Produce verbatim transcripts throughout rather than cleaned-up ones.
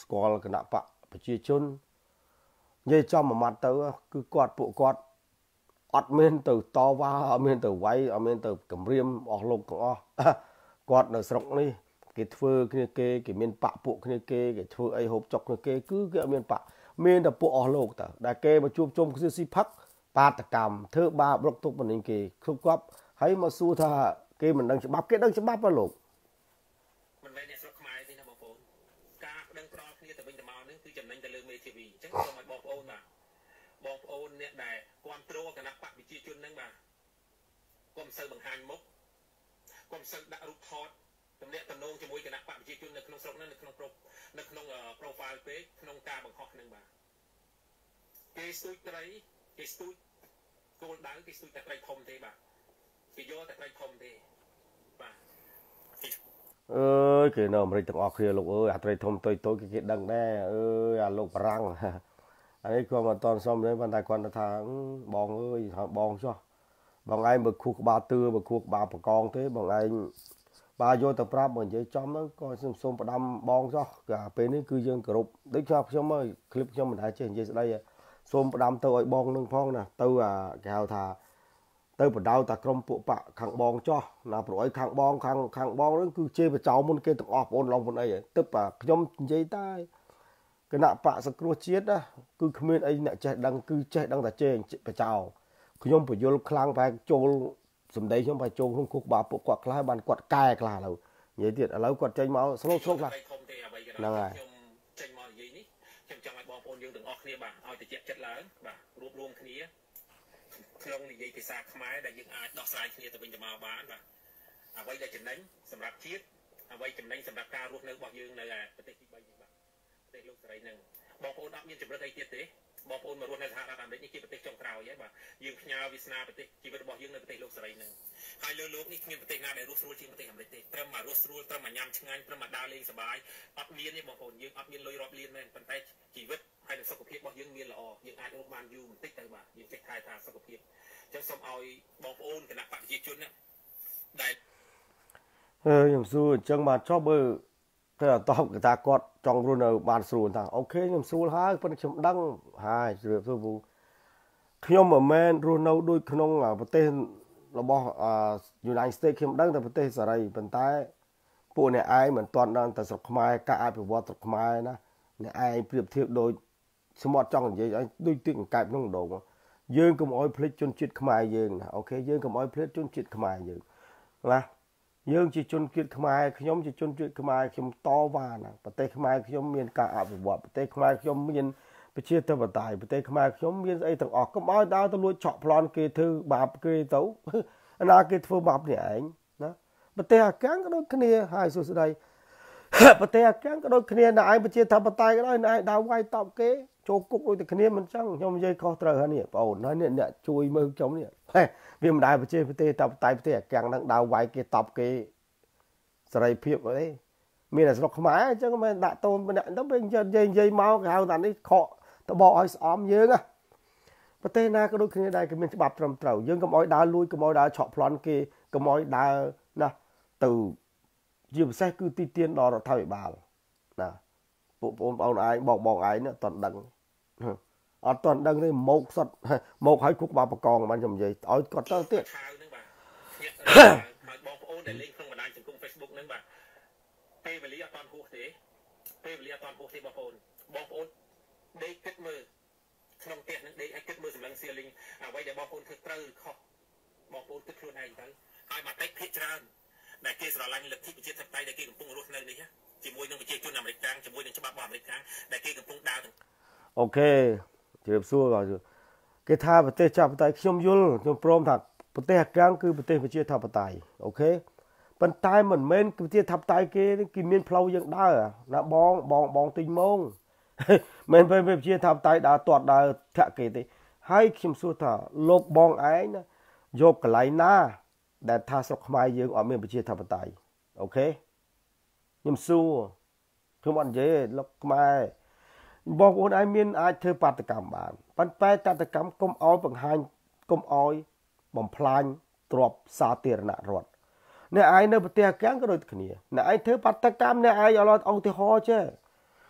ស្គាល់គណៈបកប្រជាជននិយាយចំមួយម៉ាត់ទៅគឺគាត់ពួកគាត់អត់មានទៅតវ៉ាអត់មានទៅវាយអត់មានទៅគម្រាមអស់លោកទាំងអស់គាត់នៅស្រុកនេះគេធ្វើគ្នាគេគេមានបកពួកគ្នាគេគេធ្វើអីហូបចុកគ្នាគេគឺគេអត់មានបកមានតែពួកអស់លោកតើដែលគេមកជួបជុំគ្នាស៊ីផឹកបាតកម្មធ្វើបាបរកទុកប៉ុណ្្នឹងគេគ្រប់គាត់ហើយមកសួរថាគេមិនដឹងច្បាប់គេដឹងច្បាប់ហ៎លោកមិនមែនអ្នកស្រុកខ្មែរទេណាបងប្អូនការដឹងប្រល់គ្នាទៅវិញទៅមកនេះគឺចំណេញទៅលើមេធាវីអញ្ចឹងសូមឲ្យបងប្អូនបាទបងប្អូនអ្នកដែលគ្រប់គ្រងគណៈបកប្រជាជនហ្នឹងបាទកុំសូវបង្ហាញមុខកុំសូវដាក់រូបថតទំនាក់ទំនងជាមួយគណៈបកប្រជាជននៅក្នុងស្រុកហ្នឹងនៅក្នុងប្រូនៅក្នុង profile ពេកក្នុងការបង្ហោះហ្នឹងបាទគេស្ទូចត្រីគេស្ទូចគោលដៅគេស្ទូចតែត្រីធំទេបាទគេយកតែត្រីធំទេបាទអើយគេនៅអាមេរិកទាំងអស់គ្នាលោកអើយអាត្រីធំតុយតុយគេគេដឹងដែរអើយអាលោកបារាំងអានេះគាត់មិនតន់សមទេប៉ុន្តែគាត់ថាបងអើយថាបងចុះបងឯងបើខួរក្បាលទឿបើខួរក្បាលបកងទេបងឯងបើយកទៅប្រាប់មកនិយាយចំហ្នឹងក៏ខ្ញុំសូមផ្ដាំបងចុះគឺពេលនេះគឺយើងគោរពដូចខ្ញុំខ្ញុំមើលคลิปខ្ញុំមិនដែរចេះនិយាយស្ដីសូមផ្ដាំទៅឲ្យបងនឹងផងណាទៅអាគេហៅថាទៅបដៅតាក្រុមពួកបកខាងបងចោះណាព្រោះអីខាងបងខាងខាងបងហ្នឹងគឺជេរបចោមុនគេទាំងអស់បងឡងបងអីទឹកខ្ញុំនិយាយតែគណៈបកសង្គ្រោះជាតិណាគឺគ្មានអីអ្នកចេះដឹងគឺចេះដឹងតែជេរបចោខ្ញុំបញ្យលខ្លាំងបែបចូលសម្ដីខ្ញុំបែបចូលក្នុងគុកបាពួកគាត់ខ្លះបានគាត់កែខ្លះឥឡូវនិយាយទៀតឥឡូវគាត់ចេញមកស្លូតស្លូតខ្លះហ្នឹងហើយខ្ញុំចេញមកនិយាយនេះខ្ញុំចង់ឲ្យបងប្អូនយើងទាំងអស់គ្នាបាទឲ្យតិចចិត្តឡើងបាទរួបរวมគ្នាក្នុងនិយាយភាសាខ្មែរដែលយើងអាចដោះស្រាយគ្នាទៅវិញទៅមកបានបាទអ្វីដែលចំណេញសម្រាប់ជាតិអ្វីចំណេញសម្រាប់ការរស់នៅរបស់យើងនៅប្រទេសទីបីនេះបាទប្រទេសលោកសេរីនឹងបងប្អូនអត់មានជំរិតអីទៀតទេបងប្អូនមករស់នៅសហរដ្ឋអាមេរិកនេះជាប្រទេសចុងក្រោយហើយបាទយើងផ្ញើវាសនាប្រទេសជីវិតរបស់យើងនៅប្រទេសលោកសេរីនឹងហើយលើលោកនេះគ្មានប្រទេសណាដែលរស់ស្រួលជាងប្រទេសអាមេរិកទេត្រឹមមករស់ស្រួលត្រឹមមកញ៉ាំឆ្ងាញ់ត្រឹមមកដើរលេងសប្បាយអត់មានទេបងប្អូនយើងអត់មានលុយរាប់លានមែនប៉ុន្តែជីវិតហើយនឹងសុខភាពរបស់យើងមានល្អយើងអាចរស់បានយូរបន្តិចទៅបាទយើងចេះថែថាសុខភាពអញ្ចឹងសូមឲ្យបងប្អូនគណៈបកប្រជាជនណាដែលអឺខ្ញុំសួរអញ្ចឹងបានចុះបើតែអត់តបគេថាគាត់ចង់រស់នៅបានស្រួលថាអូខេខ្ញុំស្រួលហើយប៉ុន្តែខ្ញុំដឹងហើយជ្រាបសួរពូខ្ញុំមិនមែនរស់នៅដូចក្នុងប្រទេសរបស់ United States ខ្ញុំដឹងតែប្រទេសសេរីប៉ុន្តែពួកអ្នកឯងមិនទាន់ដឹងតែស្រុកខ្មែរការអភិវឌ្ឍស្រុកខ្មែរណាអ្នកឯងប្រៀបធៀបដូចស្មត់ចង់និយាយឲ្យដូចទីកង្កែបក្នុងដងយើងកុំអោយភ្លេចជនជាតិខ្មែរយើងណាអូខេយើងកុំអោយភ្លេចជនជាតិខ្មែរយើងណាយើងជាជនជាតិខ្មែរខ្ញុំជាជនជាតិខ្មែរខ្ញុំតវ៉ាណាប្រទេសខ្មែរខ្ញុំមានការអភិវឌ្ឍប្រទេសខ្មែរខ្ញុំមានប្រជាធិបតេយ្យប្រទេសខ្មែរខ្ញុំមានស្អីទាំងអស់កុំឲ្យដើរទៅលួចឆក់ប្លន់គេធ្វើបាបគេទៅអាណាគេធ្វើបាបនេះឯងណាប្រទេសអាកាំងក៏ដូចគ្នាហើយសួស្ដីប្រទេសអាកាំងក៏ដូចគ្នាណែឯងប្រជាធិបតេយ្យក៏ដោយណែឯងដើរវាយតប់គេចូលគុកដូចតែគ្នាមិនចឹងខ្ញុំនិយាយខុសត្រូវហើយនេះបងអូនហើយនេះអ្នកជួយមើលខ្ញុំនេះវាមិនដែរប្រជាប្រទេសតបតៃប្រទេសអាកាំងហ្នឹងដើរវាយគេតប់គេសេរីភាពអីមានតែស្រុកខ្មែរអញ្ចឹងមិនដាក់តូនម្នាក់ទៅពេលនិយាយនិយាយមកគេហៅថានេះខកតបឲ្យស្អំយើងណាប្រទេសណាក៏ដូចគ្នាដែរគេមានច្បាប់ត្រឹមត្រូវយើងកុំឲ្យដើរលួចកុំឲ្យដើរឆក់ប្លន់គេកុំឲ្យដើរណាទៅជាពិសេសគឺទីទានដល់រដ្ឋាភិបាលណាពួកបងប្អូនឯងបងបងឯងនេះអត់ដឹងអត់ទាន់ដឹងទេមកសុទ្ធមកឲ្យគុកបាបកងបានខ្ញុំនិយាយឲ្យគាត់ទៅទៀតហ្នឹងបាទហើយបងប្អូនដែលលេងក្នុងបណ្ដាញសង្គម Facebook ហ្នឹងបាទពេលវេលាអត់ទាន់ហួសទេពេលវេលាអត់ទាន់ហួសទេបងប្អូនបងប្អូនដេកគិតមើលក្នុងផ្ទះហ្នឹងដេកឲ្យគិតមើលសម្លឹងសៀលីងអ្វីដែលបងប្អូនធ្វើត្រូវឬខុសបងប្អូនគិតខ្លួនឯងទៅហើយមកតិចភាគច្រើនដែលគេស្រឡាញ់លទ្ធិប្រជាធិបតេយ្យដែលគេកំពុងរស់នៅនេះជាមួយនឹងប្រជាជនអាមេរិកកាំងជាមួយនឹងច្បាប់របស់អាមេរិកកាំងដែលគេកំពុងដើរអូខេជម្រាបសួរបាទគេថាប្រទេសចៅបតៃខ្ញុំយល់ខ្ញុំព្រមថាប្រទេសអាកាំងគឺប្រទេសប្រជាធិបតេយ្យអូខេប៉ុន្តែមិនមែនប្រជាធិបតេយ្យគេគេមានផ្លូវយើងដើរណាបងបងបងទិញម៉ងមិនពេលប្រជាធិបតេយ្យដើរទាត់ដើរធាក់គេទេហើយខ្ញុំសួរថាលោកបងឯងយកកន្លែងណាដែលថាស្រុកខ្មែរយើងអត់មានប្រជាធិបតេយ្យអូខេខ្ញុំសួរខ្ញុំអត់និយាយលោកខ្មែរបងប្អូនឯងមានអាចធ្វើបាតកម្មបានប៉ុន្តែបាតកម្មកុំឲ្យបង្ហាញកុំឲ្យបំផ្លាញទ្រព្យសាធារណរដ្ឋអ្នកឯងនៅប្រទេសអាកាំងក៏ដូចគ្នាអ្នកឯងធ្វើបាតកម្មអ្នកឯងឲ្យឧទាហរណ៍ចេះ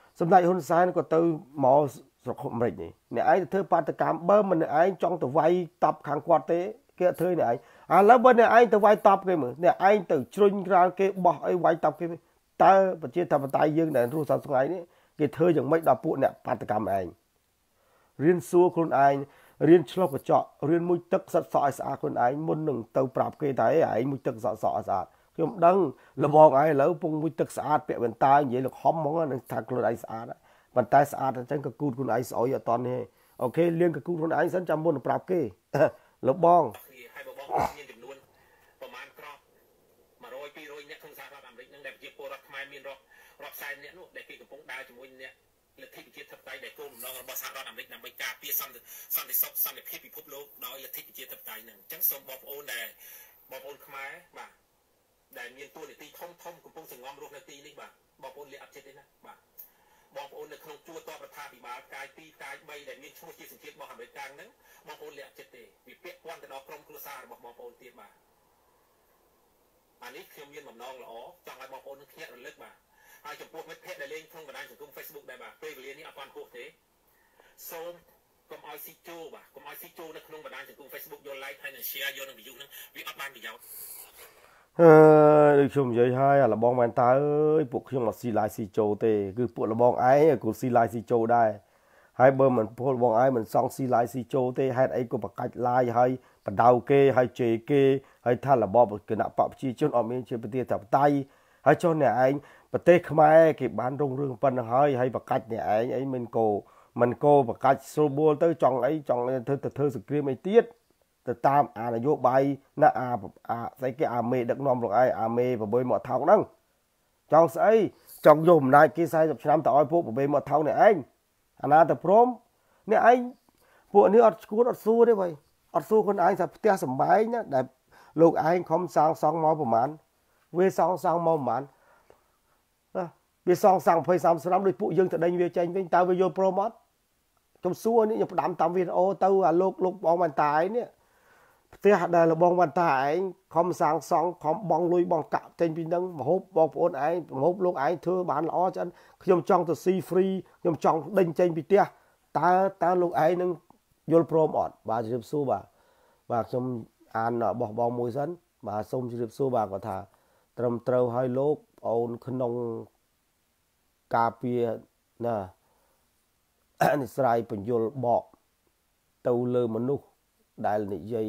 សម្ដេចហ៊ុនសែនក៏ទៅមកស្រុកអាមេរិកនេះអ្នកឯងធ្វើបាតកម្មបើមិនអ្នកឯងចង់ទៅវាយតបខាងគាត់ទេគេអត់ធ្វើអ្នកឯងឥឡូវបើអ្នកឯងទៅវាយតបគេមើលអ្នកឯងទៅជ្រុញក្រាលគេបោះអីវាយតបគេតើប្រជាធិបតេយ្យយើងដែលរស់សប្តាហ៍ថ្ងៃនេះគេធ្វើយ៉ាងម៉េចដល់ពួកអ្នកបាតកម្មឯងរៀនសួរខ្លួនឯងរៀនឆ្លុះកញ្ចក់រៀនមួយទឹកសិតសក់ឲ្យស្អាតខ្លួនឯងមុននឹងទៅប្រាប់គេថាឯងមួយទឹកសក់សក់ឲ្យស្អាតខ្ញុំដឹងលបងឯងឥឡូវពងមួយទឹកស្អាតពាក់វ៉ែនតានិយាយលោកហំហ្មងនឹងថាខ្លួនឯងស្អាតប៉ុន្តែស្អាតអញ្ចឹងក៏គូតខ្លួនឯងស្អុយអត់តនេះអូខេលៀងក៏គូតខ្លួនឯងសិនចាំមុនទៅប្រាប់គេលបងហើយបងមានចំនួនប្រមាណក្របone hundred two hundredនាក់ក្នុងសហរដ្ឋអាមេរិកនឹងដែលប្រជាពលរដ្ឋខ្មែរមានរាប់រាប់សែននាក់នោះដែលគេកំពុងដើរជាមួយអ្នកលទ្ធិប្រជាធិបតេយ្យដែលគោលបំណងរបស់សហរដ្ឋអាមេរិកដើម្បីការពារសន្តិសន្តិសុខសន្តិភាពពិភពលោកដោយលទ្ធិប្រជាធិបតេយ្យហ្នឹងអញ្ចឹងសូមបងប្អូនដែលបងប្អូនខ្មែរបាទដែលមានតួនាទីធំធំកំពុងសង្ងំរស់នៅទីនេះបាទបងប្អូនលាអត់ចិត្តទេណាបាទបងប្អូននៅក្នុងជួរតបរដ្ឋាភិបាលផ្កាយtwoផ្កាយthreeដែលមានឈ្មោះជាសញ្ជាតិរបស់អាមេរិកហ្នឹងបងប្អូនលាអត់ចិត្តទេវាពាក់ព័ន្ធទៅដល់ក្រុមគ្រួសាររបស់បងប្អូនទៀតបាទអានេះខ្ញុំមានបំណងល្អចង់ឲ្យបងប្អូននឹងភ្ញាក់រលឹកបាទហើយចំពោះមិត្តភ័ក្តិដែលលេងក្នុងបណ្ដាញសង្គម Facebook ដែរបាទពេលវេលានេះអត់ទាន់ហួសទេសូមកុំឲ្យស៊ីជោបាទកុំឲ្យស៊ីជោនៅក្នុងបណ្ដាញសង្គម Facebook យក like ហើយនឹង share យកនឹង view ហ្នឹងវាអត់បានប្រយោជន៍អឺដូចខ្ញុំនិយាយហើយអាលបងមែនតើអើយពួកខ្ញុំអត់ស៊ី like ស៊ីជោទេគឺពួកលបងឯងក៏ស៊ី like ស៊ីជោដែរហើយបើមិនពលបងឯងមិនសង់ស៊ី like ស៊ីជោទេហេតុអីក៏បកាច់ like ហើយបដៅគេហើយជេរគេហើយថារបបគណៈបកប្រជាជនអត់មានជាប្រទេសធិបតេយ្យហើយចុះអ្នកឯងប្រទេសខ្មែរគេបានរុងរឿងប៉ុណ្ណឹងហើយហើយបកាច់អ្នកឯងអីមិនកោមិនកោបកាច់ស្រួលបួលទៅចង់អីចង់ធ្វើទៅធ្វើសង្គ្រាមអីទៀតទៅតាមអានយោបាយណាអាអាស្អីគេអាមេដឹកនាំលោកឯងអាមេប្របីមកថោកហ្នឹងចង់ស្អីចង់យកអំណាចគេสี่สิบឆ្នាំទៅឲ្យពួកប្របីមកថោកនេះឯងអាណាទៅព្រមនេះឯងពួកនេះអត់ឈួតអត់សួរទេભાઈអត់សួរខ្លួនឯងថាផ្ទះសំបែងណាដែលលោកឯងខំសាងសង់មកប្រហែលវាសង់សង់មកប្រហែលណាវាសង់សង់twenty thirtyឆ្នាំដូចពួកយើងទៅដេញវាចេញវិញតើវាយល់ព្រមអត់ខ្ញុំសួរនេះខ្ញុំផ្ដាំតាមវីដេអូទៅអាលោកលោកបងបានតាឯងនេះផ្ទះដែលលបងបានតាឯងខំសាងសង់ខំបងលុយបងកាក់ចេញពីនឹងមហូបបងប្អូនឯងមហូបលោកឯងធ្វើបានល្អចឹងខ្ញុំចង់ទៅស៊ី free ខ្ញុំចង់ដេញចេញពីផ្ទះតើតើលោកឯងនឹងយល់ព្រមអត់បាទជម្រាបសួរបាទបាទខ្ញុំអានបោះបងមួយសិនបាទសូមជម្រាបសួរបាទគាត់ថាត្រឹមត្រូវឲ្យលោកអូនក្នុងការពារណានិស្រ័យបញ្យលបកទៅលើមនុស្សដែលនិយាយ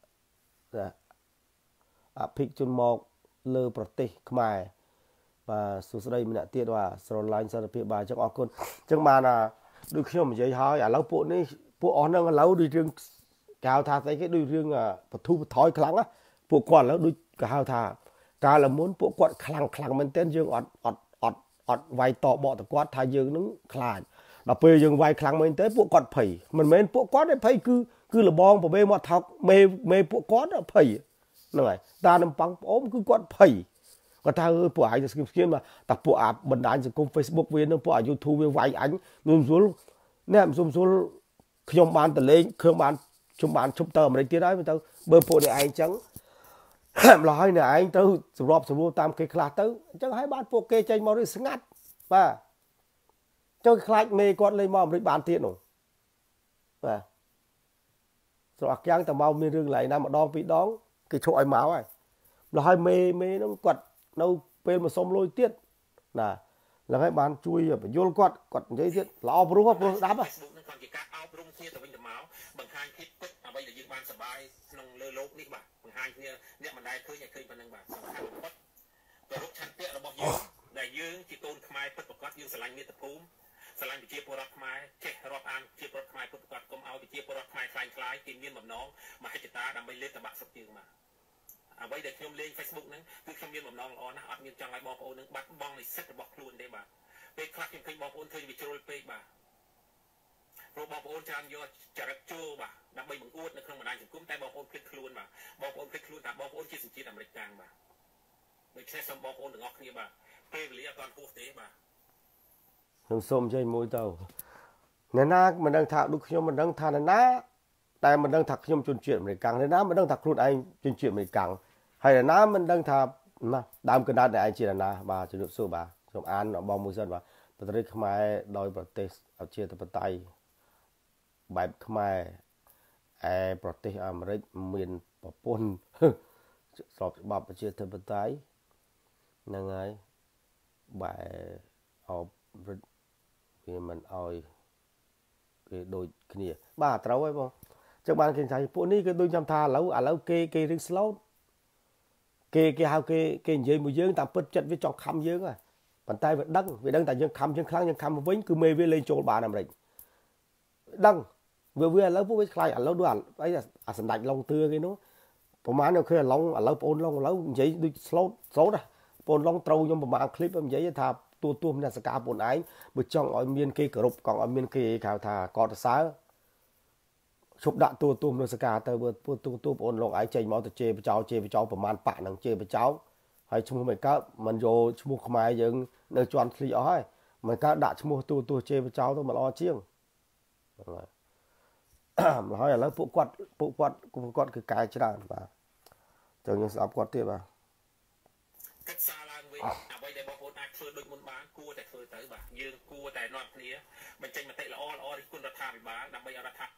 អភិជនមកលើប្រទេសខ្មែរបាទសួស្ដីម្នាក់ទៀតបាទស្រឡាញ់សន្តិភាពបាទអញ្ចឹងអរគុណអញ្ចឹងបានដូចខ្ញុំនិយាយហើយឥឡូវពួកនេះពួកអស់ហ្នឹងឥឡូវដូចរឿងគេហៅថាស្អីគេដូចរឿងបទុបថយខ្លាំងណាពួកគាត់ឥឡូវដូចគេហៅថាកាលមុនពួកគាត់ខ្លាំងខ្លាំងមែនទែនយើងអត់អត់អត់អត់វាយតបកទៅគាត់ថាយើងនឹងខ្លាចដល់ពេលយើងវាយខ្លាំងមែនទែនពួកគាត់ភ័យមិនមែនពួកគាត់ទេភ័យគឺគឺលបងប្រវេមកថោកមេមេពួកគាត់ភ័យហ្នឹងហើយតានំប៉័ងប្អូនគឺគាត់ភ័យគាត់ថាអើពួកឯងទៅស្គៀមស្គៀមតែពួកអាបណ្ដាញសង្គម Facebook វានឹងពួកអា YouTube វាវាយអញខ្ញុំស្រួលនេះខ្ញុំស្រួលខ្ញុំបានតលេងខ្ញុំបានខ្ញុំបានជប់ទៅអាមេរិកទៀតហើយទៅបើពួកនេះឯងចឹងម្ល៉េះហើយនេះឯងទៅសម្របសម្រួលតាមគេខ្លះទៅអញ្ចឹងហើយបានពួកគេចេញមកឬស្ងាត់បាទចូលខ្លាចមេគាត់លេងមកអាមេរិកបានទៀតនោះបាទស្រកយ៉ាងតែមកមានរឿងឡៃណាម្ដងពីរដងគេឈប់ឲ្យមកហើយម្ល៉េះហើយមេមេហ្នឹងគាត់នៅពេលមកសុំលុយទៀតណាឡើងហើយបានជួយបញ្យលគាត់គាត់និយាយទៀតល្អព្រោះព្រោះស្ដាប់ហ្នឹងនឹងគាត់ជាការអប់រំគ្នាទៅវិញទៅមកបង្ហាញភាពពិតអ្វីដែលយើងបានសប្បាយក្នុងលើโลกនេះបាទបង្ហាញគ្នាអ្នកមិនដែលឃើញឲ្យឃើញប៉ុណ្្នឹងបាទសំខាន់បំផុតគោរពឆន្ទៈរបស់យើងដែលយើងជាកូនខ្មែរពិតប្រាកដយើងស្រឡាញ់មាតុភូមិស្រឡាញ់ប្រជាពលរដ្ឋខ្មែរចេះរាប់អានប្រជាពលរដ្ឋខ្មែរពិតប្រាកដកុំឲ្យប្រជាពលរដ្ឋខ្មែរខ្លាញ់ខ្លាយគេមានបំណងមហិច្ឆតាដើម្បីលេបតបាក់សុខជើងបាទអ្វីដែលខ្ញុំលេង Facebook ហ្នឹងគឺខ្ញុំមានបំណងល្អណាស់អត់មានចង់ឲ្យបងប្អូននឹងបាត់បង់និស្សិតរបស់ខ្លួនទេបាទពេលខ្លះខ្ញុំឃើញបងប្អូនឃើញវាជ្រុលពេកបាទព្រោះបងប្អូនច្រើនយកចរិតចូលបាទដើម្បីបង្អួតនៅក្នុងបណ្ដាញសង្គមតែបងប្អូនភ្លេចខ្លួនបាទបងប្អូនភ្លេចខ្លួនថាបងប្អូនជាសញ្ជាតិអាមេរិកកាំងបាទដូច្នេះសូមបងប្អូនទាំងអស់គ្នាបាទពេលវេលាអត់ទាន់ហួសទេបាទខ្ញុំសូមនិយាយមួយទៅអ្នកណាមិនដឹងថាដូចខ្ញុំមិនដឹងថាអ្នកណាតែមិនដឹងថាខ្ញុំជនជាតិអាមេរិកកាំងអ្នកណាមិនដឹងថាខ្លួនឯងជនជាតិអាមេរិកកាំងហើយអ្នកណាមិនដឹងថាណាដើមកណ្ដាលអ្នកឯងជាអ្នកណាបាទជំរាបសួរបាទខ្ញុំអានបងមួយសិនបាទប្រទេសខ្មែរដោយប្រទេសជាតបតៃបែបខ្មែរឯប្រទេសអាមេរិកមានប្រពន្ធស្របច្បាប់ប្រជាធិបតេយ្យហ្នឹងហើយបែអបរិទ្ធវាមិនអោយគេដូចគ្នាបាទត្រូវហើយបងចឹងបានគេថាពួកនេះគឺដូចខ្ញុំថាឥឡូវឥឡូវគេគេរឹងស្លូតគេគេហៅគេគេនិយាយមួយយើងតាមពិតចិត្តវាចង់ខំយើងហ៎ប៉ុន្តែវាដឹងវាដឹងតែយើងខំយើងខ្លាំងយើងខំមកវិញគឺមេវាលេងចូលបានអាមេរិកដឹងវាវាឥឡូវពួកវាខ្លាចឥឡូវដូចអីអាសម្ដេចឡុងទឿគេនោះប្រហែលខ្ញុំឃើញឡុងឥឡូវបងឡុងឥឡូវនិយាយដូចស្លូតស្លូតបងឡុងត្រូវខ្ញុំប្រហែលឃ្លីបនិយាយថាទួទួមអ្នកសកាបងឯងបើចង់ឲ្យមានគេគោរពកង់ឲ្យមានគេហៅថាកតសើឈប់ដាក់ទួទួមនៅសកាទៅពួកទួទួបងឡុងឯងចេញមកទៅជេរបចោជេរបចោប្រហែលប៉ាក់នឹងជេរបចោហើយឈ្មោះមិនកើតមិនយកឈ្មោះខ្មែរយើងនៅជន់ឃ្លីអស់ហើយមិនកើតដាក់ឈ្មោះទួទួជេរបចោទៅមិនល្អជាងហើយឥឡូវពួកគាត់ពួកគាត់ពួកគាត់គឺកែច្រើនបាទចឹងយើងស្ដាប់គាត់ទៀតបាទគិតសារឡើងវិញអ្វីដែលបងប្អូនអាចធ្វើដូចមុនបានគួរតែធ្វើទៅបាទយើងគួរតែនាំគ្នាបញ្ចេញមតិល្អល្អរិះគន់រដ្ឋាភិបាលដើម្បីឲ្យរដ្ឋាភិ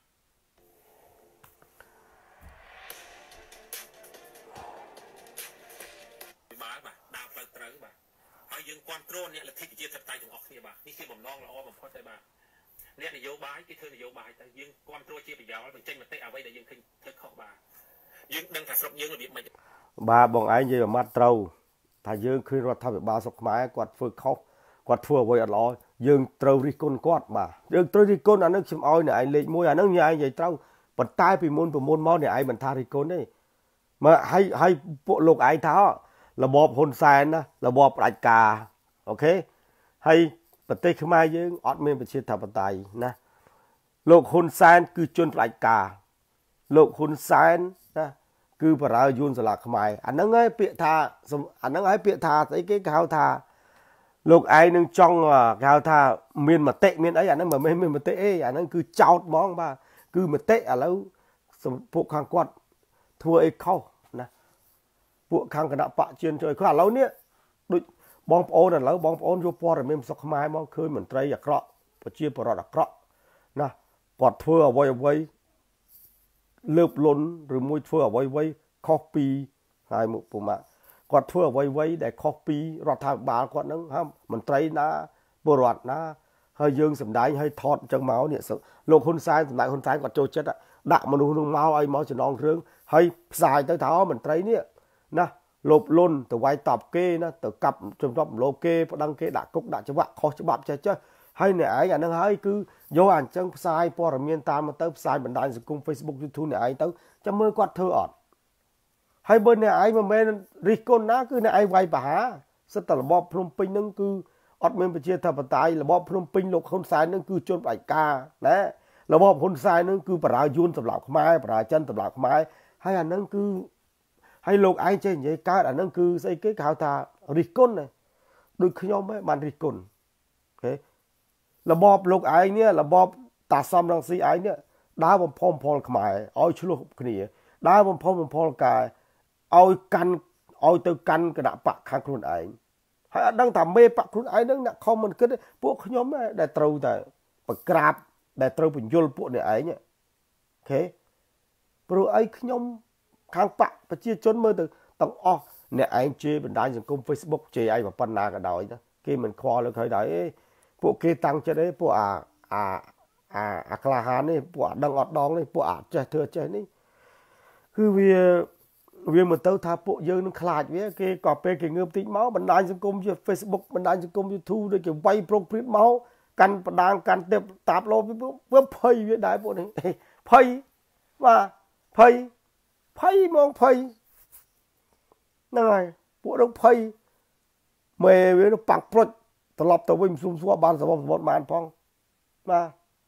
បាលបាទដើរផ្លូវត្រូវបាទហើយយើងគ្រប់គ្រងអ្នកលទ្ធិប្រជាធិបតេយ្យទាំងអស់គ្នាបាទនេះជាបំណងល្អបំផុតទេបាទអ្នកនយោបាយគេធ្វើនយោបាយទៅយើងគ្រប់គ្រងជាប្រយោលបញ្ចេញមតិអ្វីដែលយើងឃើញធ្វើខុសបាទយើងដឹងថាស្រុកយើងរបៀបម៉េចបាទបងឯងនិយាយអាម៉ាត់ត្រូវថាយើងឃើញរដ្ឋាភិបាលស្រុកខ្មែរគាត់ធ្វើខុសគាត់ធ្វើអ្វីអត់ល្អយើងត្រូវរិះគន់គាត់បាទយើងត្រូវរិះគន់អានឹងខ្ញុំឲ្យអ្នកឯងលេខមួយអានឹងញ៉ៃនិយាយត្រូវប៉ុន្តែពីមុនពីមុនមកអ្នកឯងមិនថារិះគន់ទេមើលឲ្យឲ្យពួកលោកឯងថារបបហ៊ុនសែនណារបបផ្ដាច់ការអូខេហើយប្រទេសខ្មែរយើងអត់មានប្រជាធិបតេយ្យណាលោកហ៊ុនសែនគឺជនផ្ដាច់ការលោកហ៊ុនសែនណាគឺបរាយួនសាលាខ្មែរអាហ្នឹងហើយពាក្យថាអាហ្នឹងហើយពាក្យថាស្អីគេគេហៅថាលោកឯងនឹងចង់គេហៅថាមានមតិមានអីអាហ្នឹងមិនមែនមានមតិអីអាហ្នឹងគឺចោតហ្មងបាទគឺមតិឥឡូវពួកខាងគាត់ធ្វើអីខុសណាពួកខាងគណៈបកជឿនជួយគាត់ឥឡូវនេះដូចបងប្អូនឥឡូវបងប្អូនយកព័ត៌មានស្រុកខ្មែរមកឃើញមន្ត្រីអាក្រក់ប្រជាពលរដ្ឋអាក្រក់ណាគាត់ធ្វើអ្វីអ្វីលើបលុនឬមួយធ្វើអ្វីអ្វីខុសពីហើយមុខពុម៉ាគាត់ធ្វើអ្វីអ្វីដែលខុសពីរដ្ឋាភិបាលគាត់ហ្នឹងហាមន្ត្រីណាពលរដ្ឋណាហើយយើងសម្ដែងឲ្យថតអញ្ចឹងមកនេះលោកហ៊ុនសែនសម្ដេចហ៊ុនសែនគាត់ចូលចិត្តដាក់មនុស្សនឹងមកឲ្យមកចំណងគ្រឿងហើយផ្សាយទៅថាមន្ត្រីនេះណាលោបលុនទៅវាយតប់គេណាទៅកាប់ជំរប់លោបគេប្តឹងគេដាក់គុកដាក់ច្បាប់ខុសច្បាប់ចេះចេះហើយអ្នកឯងអាហ្នឹងហើយគឺយកអញ្ចឹងផ្សាយព័ត៌មានតាមទៅផ្សាយបណ្ដាញសង្គម Facebook YouTube អ្នកឯងទៅចាំមើលគាត់ធ្វើអត់ហើយបើអ្នកឯងមិនមែនរិះគន់ណាគឺអ្នកឯងវាយប្រហារសិតតែរបបភ្នំពេញហ្នឹងគឺអត់មានប្រជាធិបតេយ្យរបបភ្នំពេញលោកហ៊ុនសែនហ្នឹងគឺជនផ្ដាច់ការណារបបហ៊ុនសែនហ្នឹងគឺបរាយួនសម្រាប់ខ្មែរបរាចិនសម្រាប់ខ្មែរហើយអាហ្នឹងគឺហើយលោកឯងចេះនិយាយកើតអាហ្នឹងគឺស្អីគេគេហៅថារិះគន់ដូចខ្ញុំឯងបានរិះគន់អូខេរបបលោកឯងនេះរបបតាសំរងស៊ីឯងនេះដើរបំផុសបំផុលខ្មែរឲ្យឆ្លោះគ្នាដើរបំផុសបំផុលកាយឲ្យកាន់ឲ្យទៅកាន់គណៈបកខាងខ្លួនឯងហើយអត់ដឹងថាមេបកខ្លួនឯងនឹងអ្នកខំមិនគិតពួកខ្ញុំដែលត្រូវតែប្រក្រាបដែលត្រូវបញ្យលពួកអ្នកឯងអូខេព្រោះអីខ្ញុំខាងបកប្រជាជនមើលទៅទាំងអស់អ្នកឯងជេរបណ្ដាញសង្គម Facebook ជេរឯងប៉ុណ្ណាក៏ដោយគេមិនខ្វល់លើគេដែរអេពួកគេតាំងចិត្តអីពួកអាអាអាអាក្លាហាននេះពួកអាដឹងអត់ដងនេះពួកអាចេះធ្វើចេះនេះគឺវាវាមកទៅថាពួកយើងនឹងខ្លាចវាគេក៏ពេលគេងើបតិចមកបណ្ដាញសង្គមជា Facebook បណ្ដាញសង្គម YouTube ដូចគេវាយប្រុងព្រៀតមកកាន់បណ្ដាញកាន់ទេតាប់លោវាភ័យវាដែរពួកនេះភ័យបាទភ័យភ័យហ្មងភ័យហ្នឹងហើយពួកនឹងភ័យមេវានឹងប៉ាក់ព្រុចត្រឡប់ទៅវិញស៊ុំសួរបានសវសម្បត្តិបានផងបាទ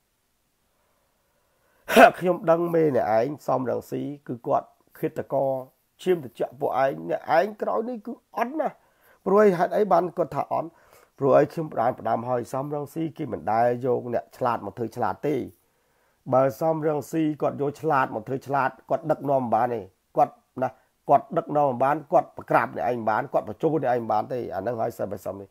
ខ្ញុំដឹងមេអ្នកឯងសំរងស៊ីគឺគាត់ឃាតករឈាមតិចពួកឯងអ្នកឯងក្រោយនេះគឺអត់ណាព្រោះហេតុអីបានគាត់ថាអត់ព្រោះអីខ្ញុំផ្ដាំផ្ដាំឲ្យសំរងស៊ីគេមិនដែលយកអ្នកឆ្លាតមកធ្វើឆ្លាតទេបើសំរងស៊ីគាត់យកឆ្លាតមកធ្វើឆ្លាតគាត់ដឹកនាំបានទេគាត់ណាគាត់ដឹកនាំបានគាត់ប្រក្រាបអ្នកឯងបានគាត់បញ្ចូលអ្នកឯងបានទេអាហ្នឹងឲ្យសិបសំនេះ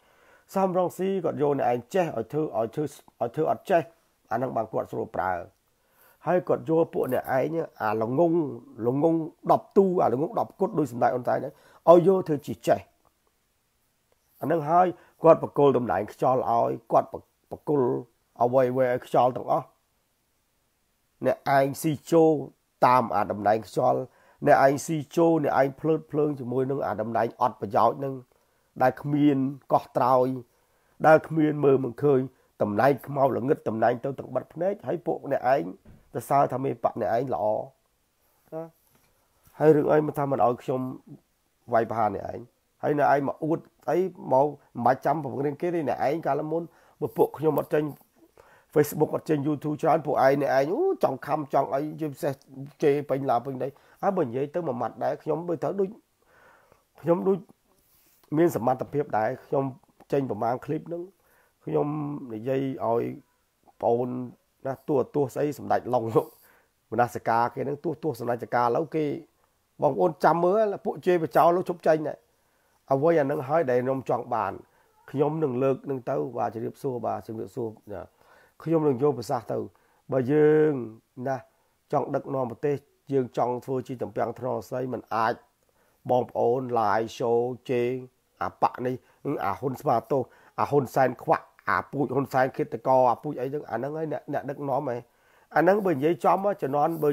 សំរងស៊ីគាត់យកអ្នកឯងចេះឲ្យធ្វើឲ្យធ្វើឲ្យធ្វើអត់ចេះអានឹងបានគាត់ស្រួលប្រើហើយគាត់យកពួកអ្នកឯងអាល្ងងល្ងងដប់ទូអាល្ងងដប់គុតដោយសម្ដេចអ៊ុនសែនឲ្យយកធ្វើជាចេះអានឹងហើយគាត់បកគលតំណែងខ្យល់ឲ្យគាត់បកគលអ្វីៗឲ្យខ្យល់ទាំងអស់អ្នកឯងស៊ីជោតាមអាតំណែងខ្យល់អ្នកឯងស៊ីជោអ្នកឯងភ្លើតភ្លើងជាមួយនឹងអាតំណែងអត់ប្រយោជន៍នឹងដែលគ្មានកោះត្រោយដែលគ្មានមើលមិនឃើញតំណែងខ្មៅល្ងឹតតំណែងទៅទាំងបាត់ភ្នែកហើយពួកអ្នកឯងទៅសើថាមេបកអ្នកឯងល្អណាហើយរឿងអីមិនថាមិនឲ្យខ្ញុំវាយប្រហារអ្នកឯងហើយអ្នកឯងមកអួតអីមកមិនបាច់ចាំបង្រៀនគេទេអ្នកឯងកាលមុនមកពួកខ្ញុំអត់ចេញ Facebook អត់ចេញ YouTube ច្រើនពួកឯងអ្នកឯងអូចង់ខំចង់អីជាពិសេសជេរពេញឡាពេញដីហើយបើនិយាយទៅមួយម៉ាត់ដែរខ្ញុំដូចទៅដូចខ្ញុំដូចមានសមត្ថភាពដែរខ្ញុំចេញប្រមាណคลิปហ្នឹងខ្ញុំនិយាយឲ្យបងអូនណាទោះទោះស្អីសម្ដេចឡុងមនសិការគេហ្នឹងទោះទោះសម្ដេចការឡូវគេបងប្អូនចាំមើលពួកជេរបចោលលោកជប់ចេញដែរអ្វីអាហ្នឹងហើយដែលខ្ញុំចង់បានខ្ញុំនឹងលើកនឹងទៅបាទជម្រាបសួរបាទជម្រាបសួរខ្ញុំនឹងយកប្រសាសន៍ទៅបើយើងណាចង់ដឹកនាំប្រទេសយើងចង់ធ្វើជាតំពាំងថ្នល់ស្អីមិនអាចបងប្អូន live show ជេអាបៈនេះអាហ៊ុនស្វាទោសអាហ៊ុនសែនខ្វាក់អាពូជហ៊ុនសែនគិតតកអាពូជអីហ្នឹងអាហ្នឹងហើយអ្នកអ្នកដឹកនាំហ៎អាហ្នឹងបើនិយាយចំជំនាន់បើ